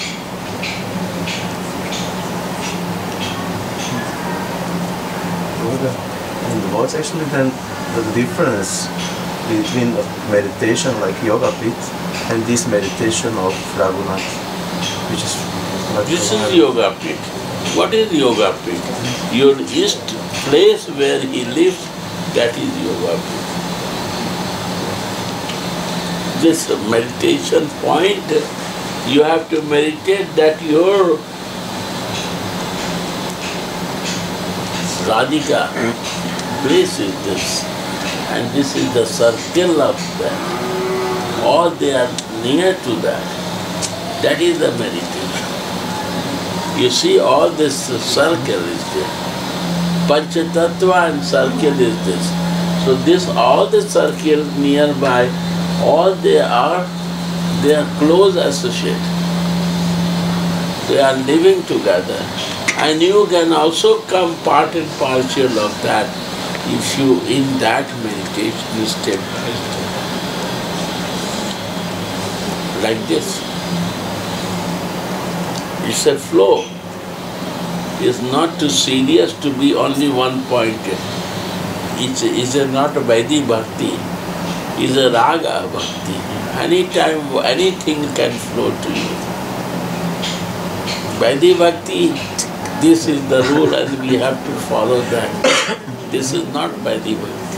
And what's actually then the difference between meditation like Yoga Pit and this meditation of Raghunath, which is not This is Yoga Pit. What is Yoga Pit? Your east place where he lives, that is Yoga Pit. This meditation point, you have to meditate that your Radhika place is this, and this is the circle of that. All they are near to that. That is the meditation. You see, all this circle is there. Panchatattva and circle is this. So this, all the circle nearby, all they are close associates. They are living together. And you can also come part and parcel of that if you, in that meditation, you step by step. Like this. It's a flow. It's not too serious to be only one pointed. It's not a Vaidhi Bhakti. It's a Raga Bhakti. Anytime, anything can flow to you. Vaidhi Bhakti, this is the rule and we have to follow that. This is not Vaidhi Bhakti.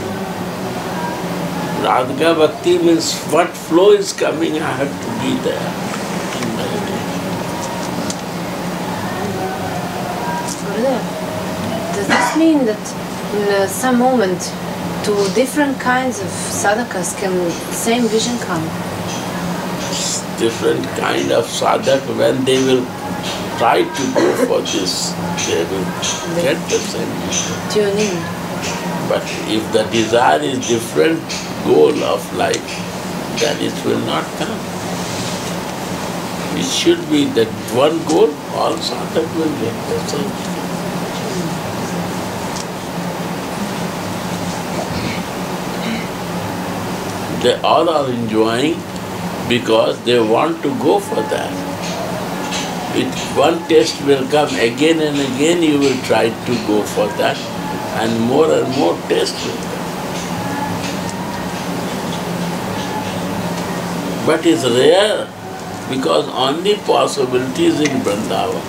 Radha Bhakti means what flow is coming, I have to be there in meditation. Does this mean that in some moment to different kinds of sadhakas can same vision come? Different kind of sadhak, when they will try to go for this, they will get the same vision. Tune in. But if the desire is different goal of life, then it will not come. It should be that one goal, all sadhak will get the same. They all are enjoying because they want to go for that. If one test will come again and again, you will try to go for that, and more tests will come. But it's rare because only possibilities in Vrindavan.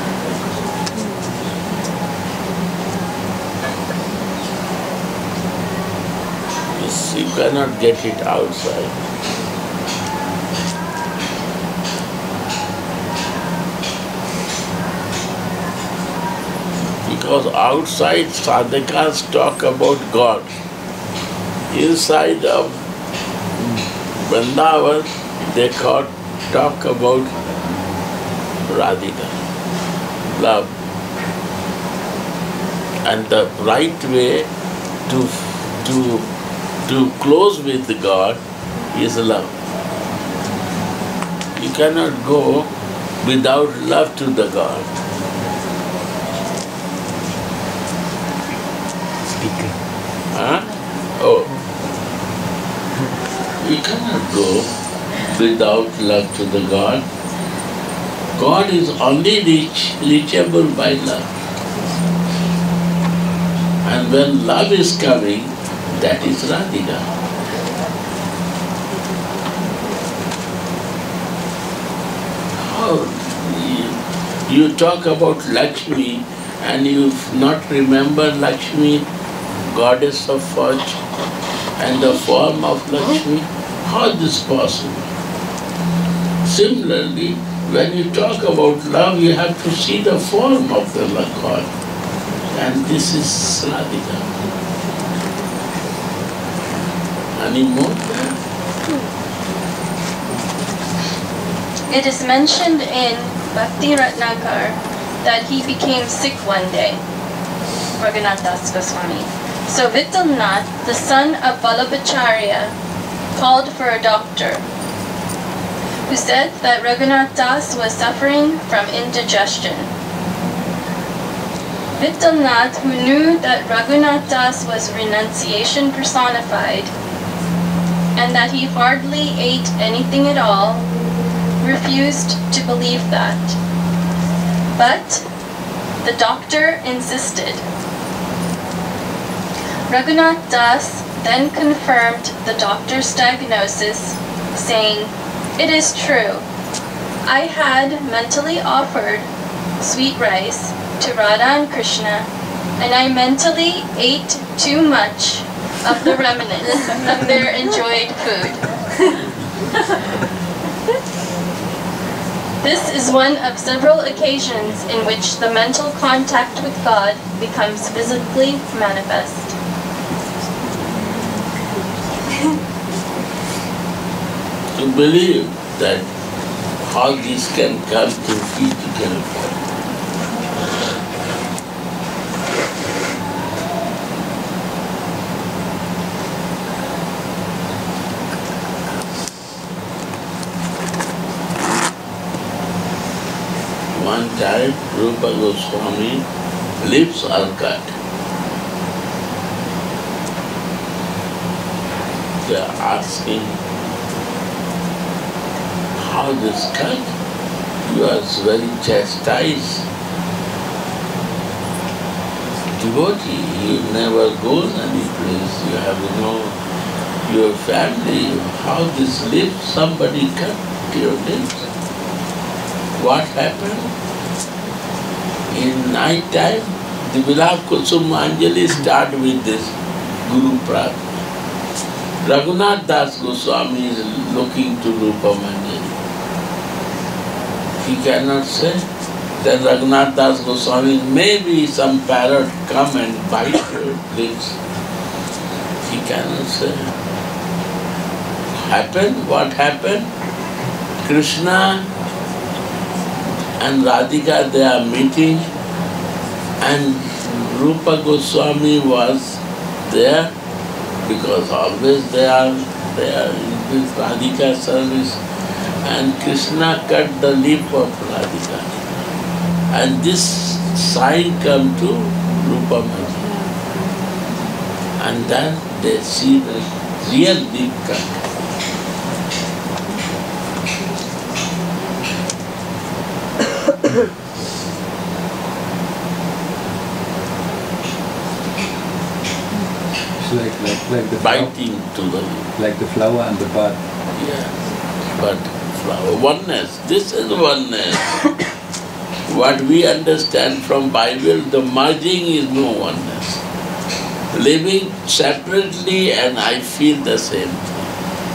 You cannot get it outside. Because outside sadhakas talk about God. Inside of Vrindavan, they talk about Radhika, love. And the right way to close with God is love. You cannot go without love to the God. Speaking. Huh? Oh. You cannot go without love to the God. God is only reachable by love. And when love is coming, that is Radhika. You talk about Lakshmi and you not remember Lakshmi, goddess of fortune, and the form of Lakshmi. How is this possible? Similarly, when you talk about love, you have to see the form of the God. And this is Radhika. Any more? It is mentioned in Bhakti Ratnakar that he became sick one day, Raghunath Das Goswami. So Vittalnath, the son of Vallabhacharya, called for a doctor, who said that Raghunath Das was suffering from indigestion. Vittalnath, who knew that Raghunath Das was renunciation personified, and that he hardly ate anything at all, refused to believe that. But the doctor insisted. Raghunath Das then confirmed the doctor's diagnosis, saying, "It is true. I had mentally offered sweet rice to Radha and Krishna, and I mentally ate too much of the remnants of their enjoyed food." This is one of several occasions in which the mental contact with God becomes visibly manifest. To believe that how this can come to physical form. One time, Rupa Goswami lips are cut. They are asking, how this cut? You are very chastised devotee. You never goes any place. You have your family. How this lips? Somebody cut your lips. What happened? In night time, the Vilapa Kusumanjali start with this Guru Prarthana. Raghunath Das Goswami is looking to Rupa Manjali. He cannot say. Then Raghunath Das Goswami, maybe some parrot come and bite your lips. He cannot say. Happened? What happened? Krishna and Radhika, they are meeting, and Rupa Goswami was there, because always they are in this Radhika service, and Krishna cut the lip of Radhika. And this sign come to Rupa Manjari. And then they see the real lip cut. It's like the biting to the lip. Like the flower and the bud. Yeah, but flower, oneness. This is oneness. What we understand from Bible, the merging is no oneness. Living separately and I feel the same thing.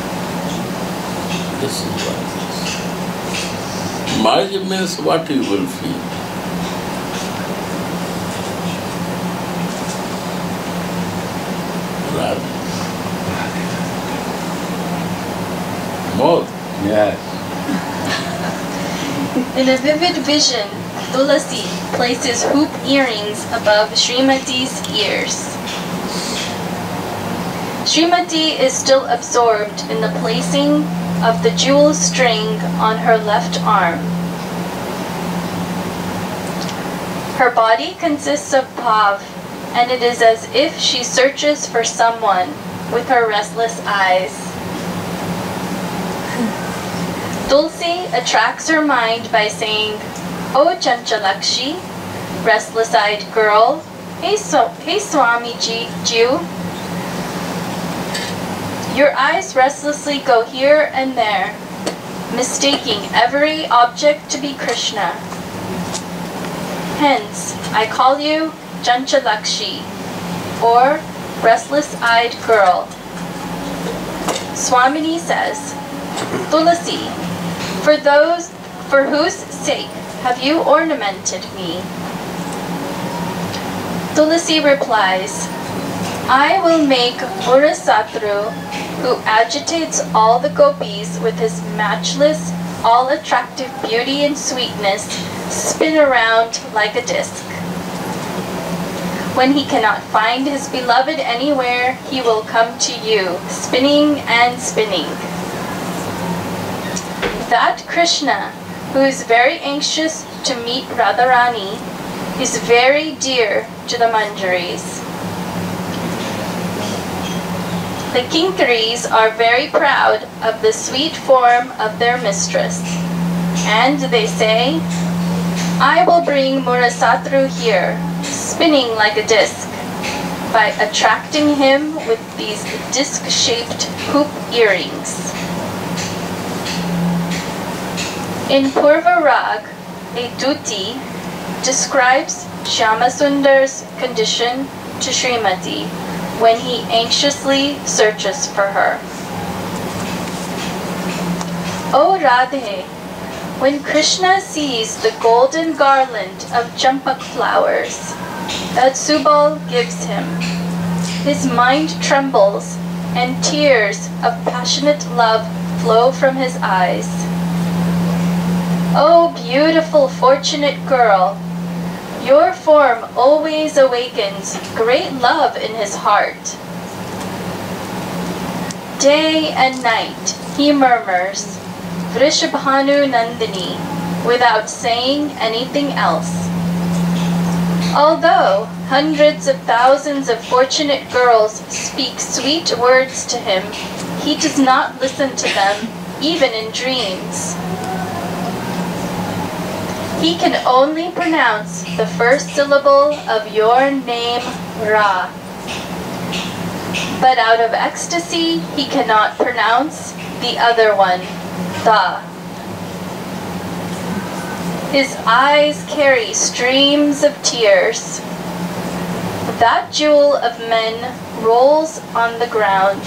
This is oneness. Merge means what you will feel. Radha. More. Yes. In a vivid vision, Tulasi places hoop earrings above Srimati's ears. Srimati is still absorbed in the placing of the jewel string on her left arm. Her body consists of bhav, and it is as if she searches for someone with her restless eyes. Tulsi attracts her mind by saying, "Oh Chanchalakshi, restless-eyed girl, hey Swamiji Jew, your eyes restlessly go here and there, mistaking every object to be Krishna. Hence, I call you Chanchalakshi, or restless-eyed girl. Swamini says, Tulasi, for whose sake have you ornamented me? Tulasi replies, I will make Murasatru, who agitates all the gopis with his matchless, all-attractive beauty and sweetness, spin around like a disc. When he cannot find his beloved anywhere, he will come to you, spinning and spinning. That Krishna, who is very anxious to meet Radharani, is very dear to the Manjaris. The Kinkaris are very proud of the sweet form of their mistress, and they say, I will bring Murasatru here, spinning like a disc, by attracting him with these disc-shaped hoop earrings. In Purva Rag, a Duti describes Shyamasundars' condition to Srimati when he anxiously searches for her. O Radhe, when Krishna sees the golden garland of champak flowers that Subal gives him, his mind trembles and tears of passionate love flow from his eyes. O beautiful, fortunate girl, your form always awakens great love in his heart. Day and night he murmurs, Vrishabhanu Nandini, without saying anything else. Although hundreds of thousands of fortunate girls speak sweet words to him, he does not listen to them, even in dreams. He can only pronounce the first syllable of your name, Ra. But out of ecstasy, he cannot pronounce the other one, Da. His eyes carry streams of tears. That jewel of men rolls on the ground.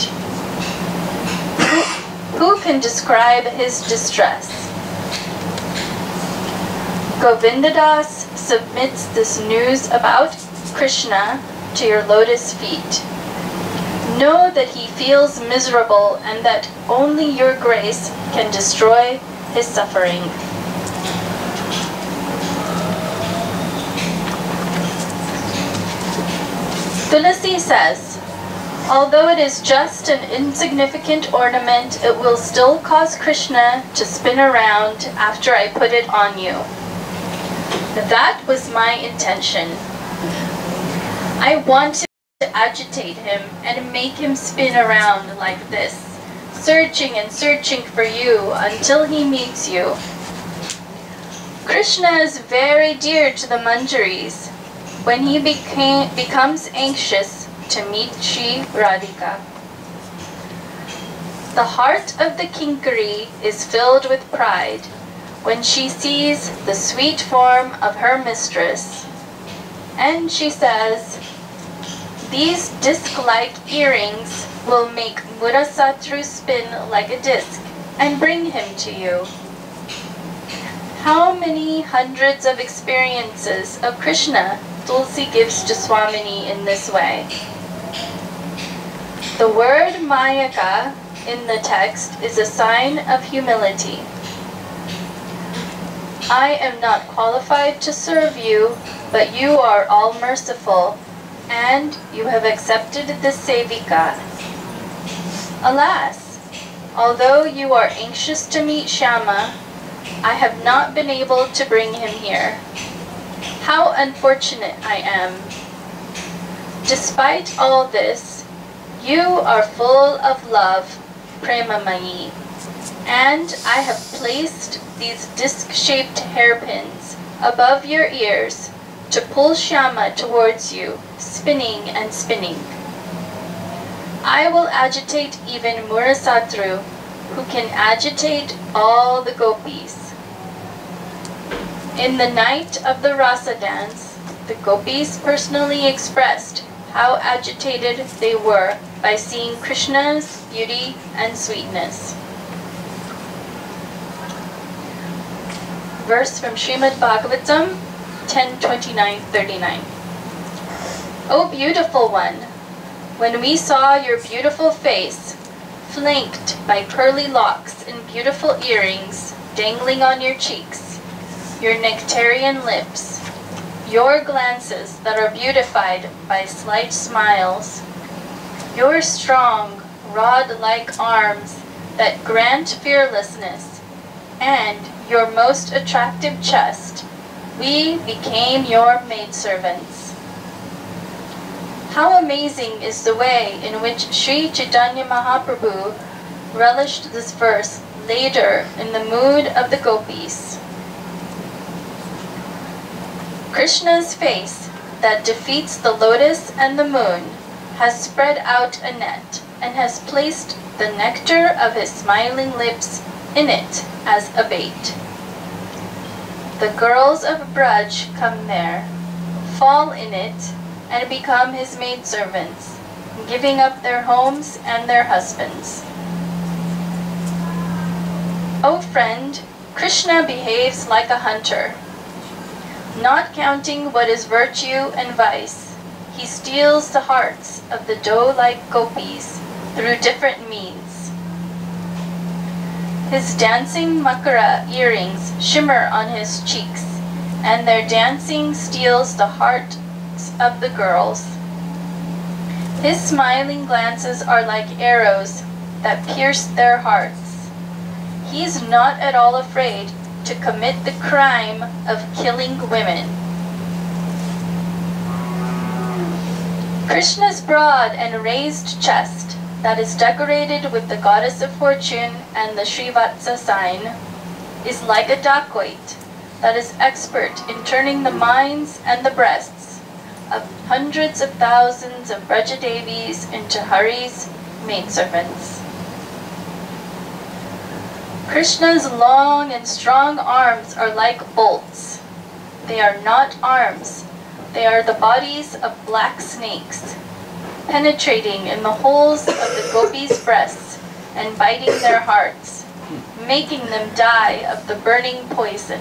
Who can describe his distress? Govindadas submits this news about Krishna to your lotus feet. Know that he feels miserable and that only your grace can destroy his suffering. Tulasi says, although it is just an insignificant ornament, it will still cause Krishna to spin around after I put it on you. That was my intention. I wanted to agitate him and make him spin around like this, searching and searching for you until he meets you. Krishna is very dear to the Manjaris when he becomes anxious to meet Shri Radhika. The heart of the Kinkari is filled with pride when she sees the sweet form of her mistress, and she says, these disc-like earrings will make Murasatru spin like a disc and bring him to you. How many hundreds of experiences of Krishna Tulsi gives to Swamini in this way? The word Mayaka in the text is a sign of humility. I am not qualified to serve you, but you are all merciful, and you have accepted this sevika. Alas, although you are anxious to meet Shama, I have not been able to bring him here. How unfortunate I am. Despite all this, you are full of love, Premamayi, and I have placed these disc-shaped hairpins above your ears to pull Shama towards you, spinning and spinning. I will agitate even Murasatru, who can agitate all the gopis. In the night of the Rasa dance, the gopis personally expressed how agitated they were by seeing Krishna's beauty and sweetness. Verse from Srimad Bhagavatam 10:29-39. O beautiful one, when we saw your beautiful face, flanked by pearly locks and beautiful earrings dangling on your cheeks, your nectarian lips, your glances that are beautified by slight smiles, your strong, rod-like arms that grant fearlessness, and your most attractive chest, we became your maidservants. How amazing is the way in which Sri Chaitanya Mahaprabhu relished this verse later in the mood of the gopis. Krishna's face that defeats the lotus and the moon has spread out a net and has placed the nectar of his smiling lips in it as a bait. The girls of Braj come there, fall in it, and become his maidservants, giving up their homes and their husbands. O friend, Krishna behaves like a hunter. Not counting what is virtue and vice, he steals the hearts of the doe-like gopis through different means. His dancing makara earrings shimmer on his cheeks, and their dancing steals the hearts of the girls. His smiling glances are like arrows that pierce their hearts. He is not at all afraid to commit the crime of killing women. Krishna's broad and raised chest that is decorated with the goddess of fortune and the Srivatsa sign is like a dacoit that is expert in turning the minds and the breasts of hundreds of thousands of Brajadevis into Hari's maidservants. Krishna's long and strong arms are like bolts. They are not arms. They are the bodies of black snakes, penetrating in the holes of the gopis' breasts and biting their hearts, making them die of the burning poison.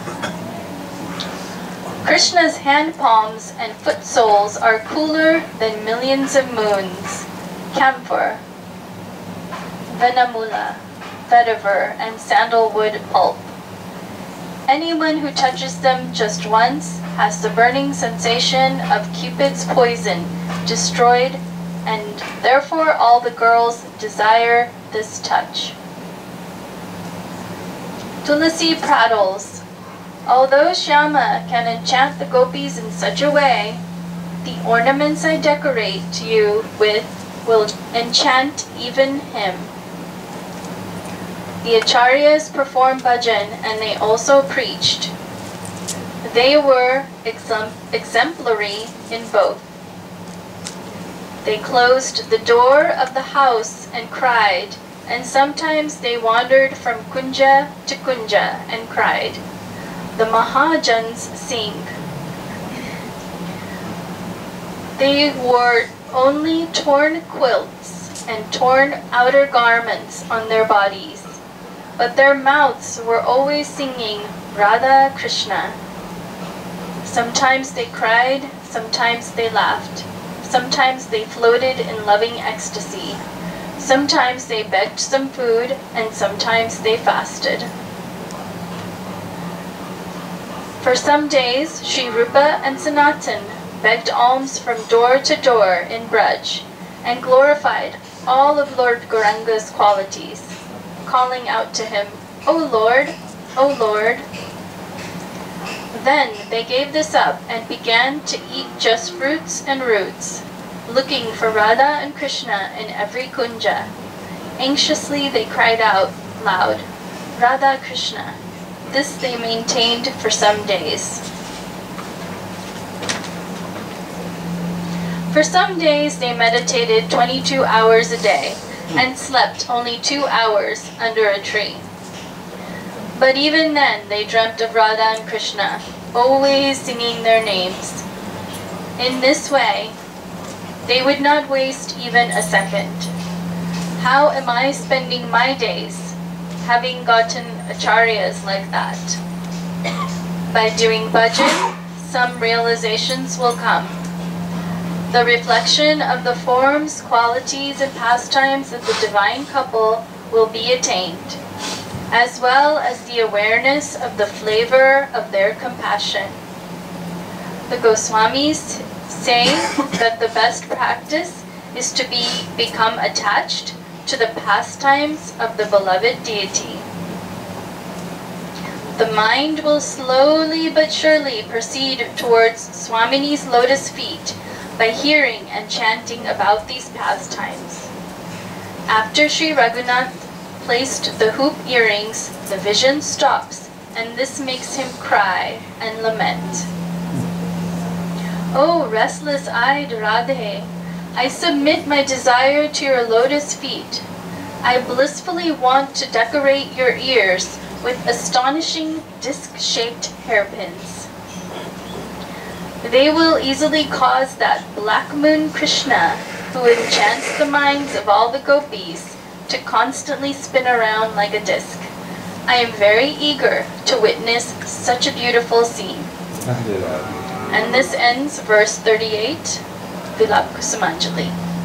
Krishna's hand palms and foot soles are cooler than millions of moons, camphor, venamula, vetiver, and sandalwood pulp. Anyone who touches them just once has the burning sensation of Cupid's poison destroyed, and therefore all the girls desire this touch. Tulasi prattles, although Shyama can enchant the gopis in such a way, the ornaments I decorate you with will enchant even him. The acharyas performed bhajan and they also preached. They were exemplary in both. They closed the door of the house and cried, and sometimes they wandered from kunja to kunja and cried. The Mahajans sing. They wore only torn quilts and torn outer garments on their bodies, but their mouths were always singing Radha Krishna. Sometimes they cried, sometimes they laughed, sometimes they floated in loving ecstasy, sometimes they begged some food, and sometimes they fasted. For some days, Sri Rupa and Sanatan begged alms from door to door in Braj and glorified all of Lord Gauranga's qualities, calling out to him, O Lord, O Lord. Then they gave this up and began to eat just fruits and roots, looking for Radha and Krishna in every kunja. Anxiously they cried out loud, Radha Krishna. This they maintained for some days. For some days they meditated 22 hours a day and slept only 2 hours under a tree. But even then, they dreamt of Radha and Krishna, always singing their names. In this way, they would not waste even a second. How am I spending my days, having gotten acharyas like that? By doing bhajan, some realizations will come. The reflection of the forms, qualities, and pastimes of the divine couple will be attained, as well as the awareness of the flavor of their compassion. The Goswamis say that the best practice is to become attached to the pastimes of the beloved deity. The mind will slowly but surely proceed towards Swamini's lotus feet by hearing and chanting about these pastimes. After Sri Raghunath placed the hoop earrings, the vision stops, and this makes him cry and lament. Oh, restless-eyed Radhe, I submit my desire to your lotus feet. I blissfully want to decorate your ears with astonishing disc-shaped hairpins. They will easily cause that black moon Krishna, who enchants the minds of all the gopis, to constantly spin around like a disc. I am very eager to witness such a beautiful scene. And this ends verse 38, Vilapa Kusumanjali.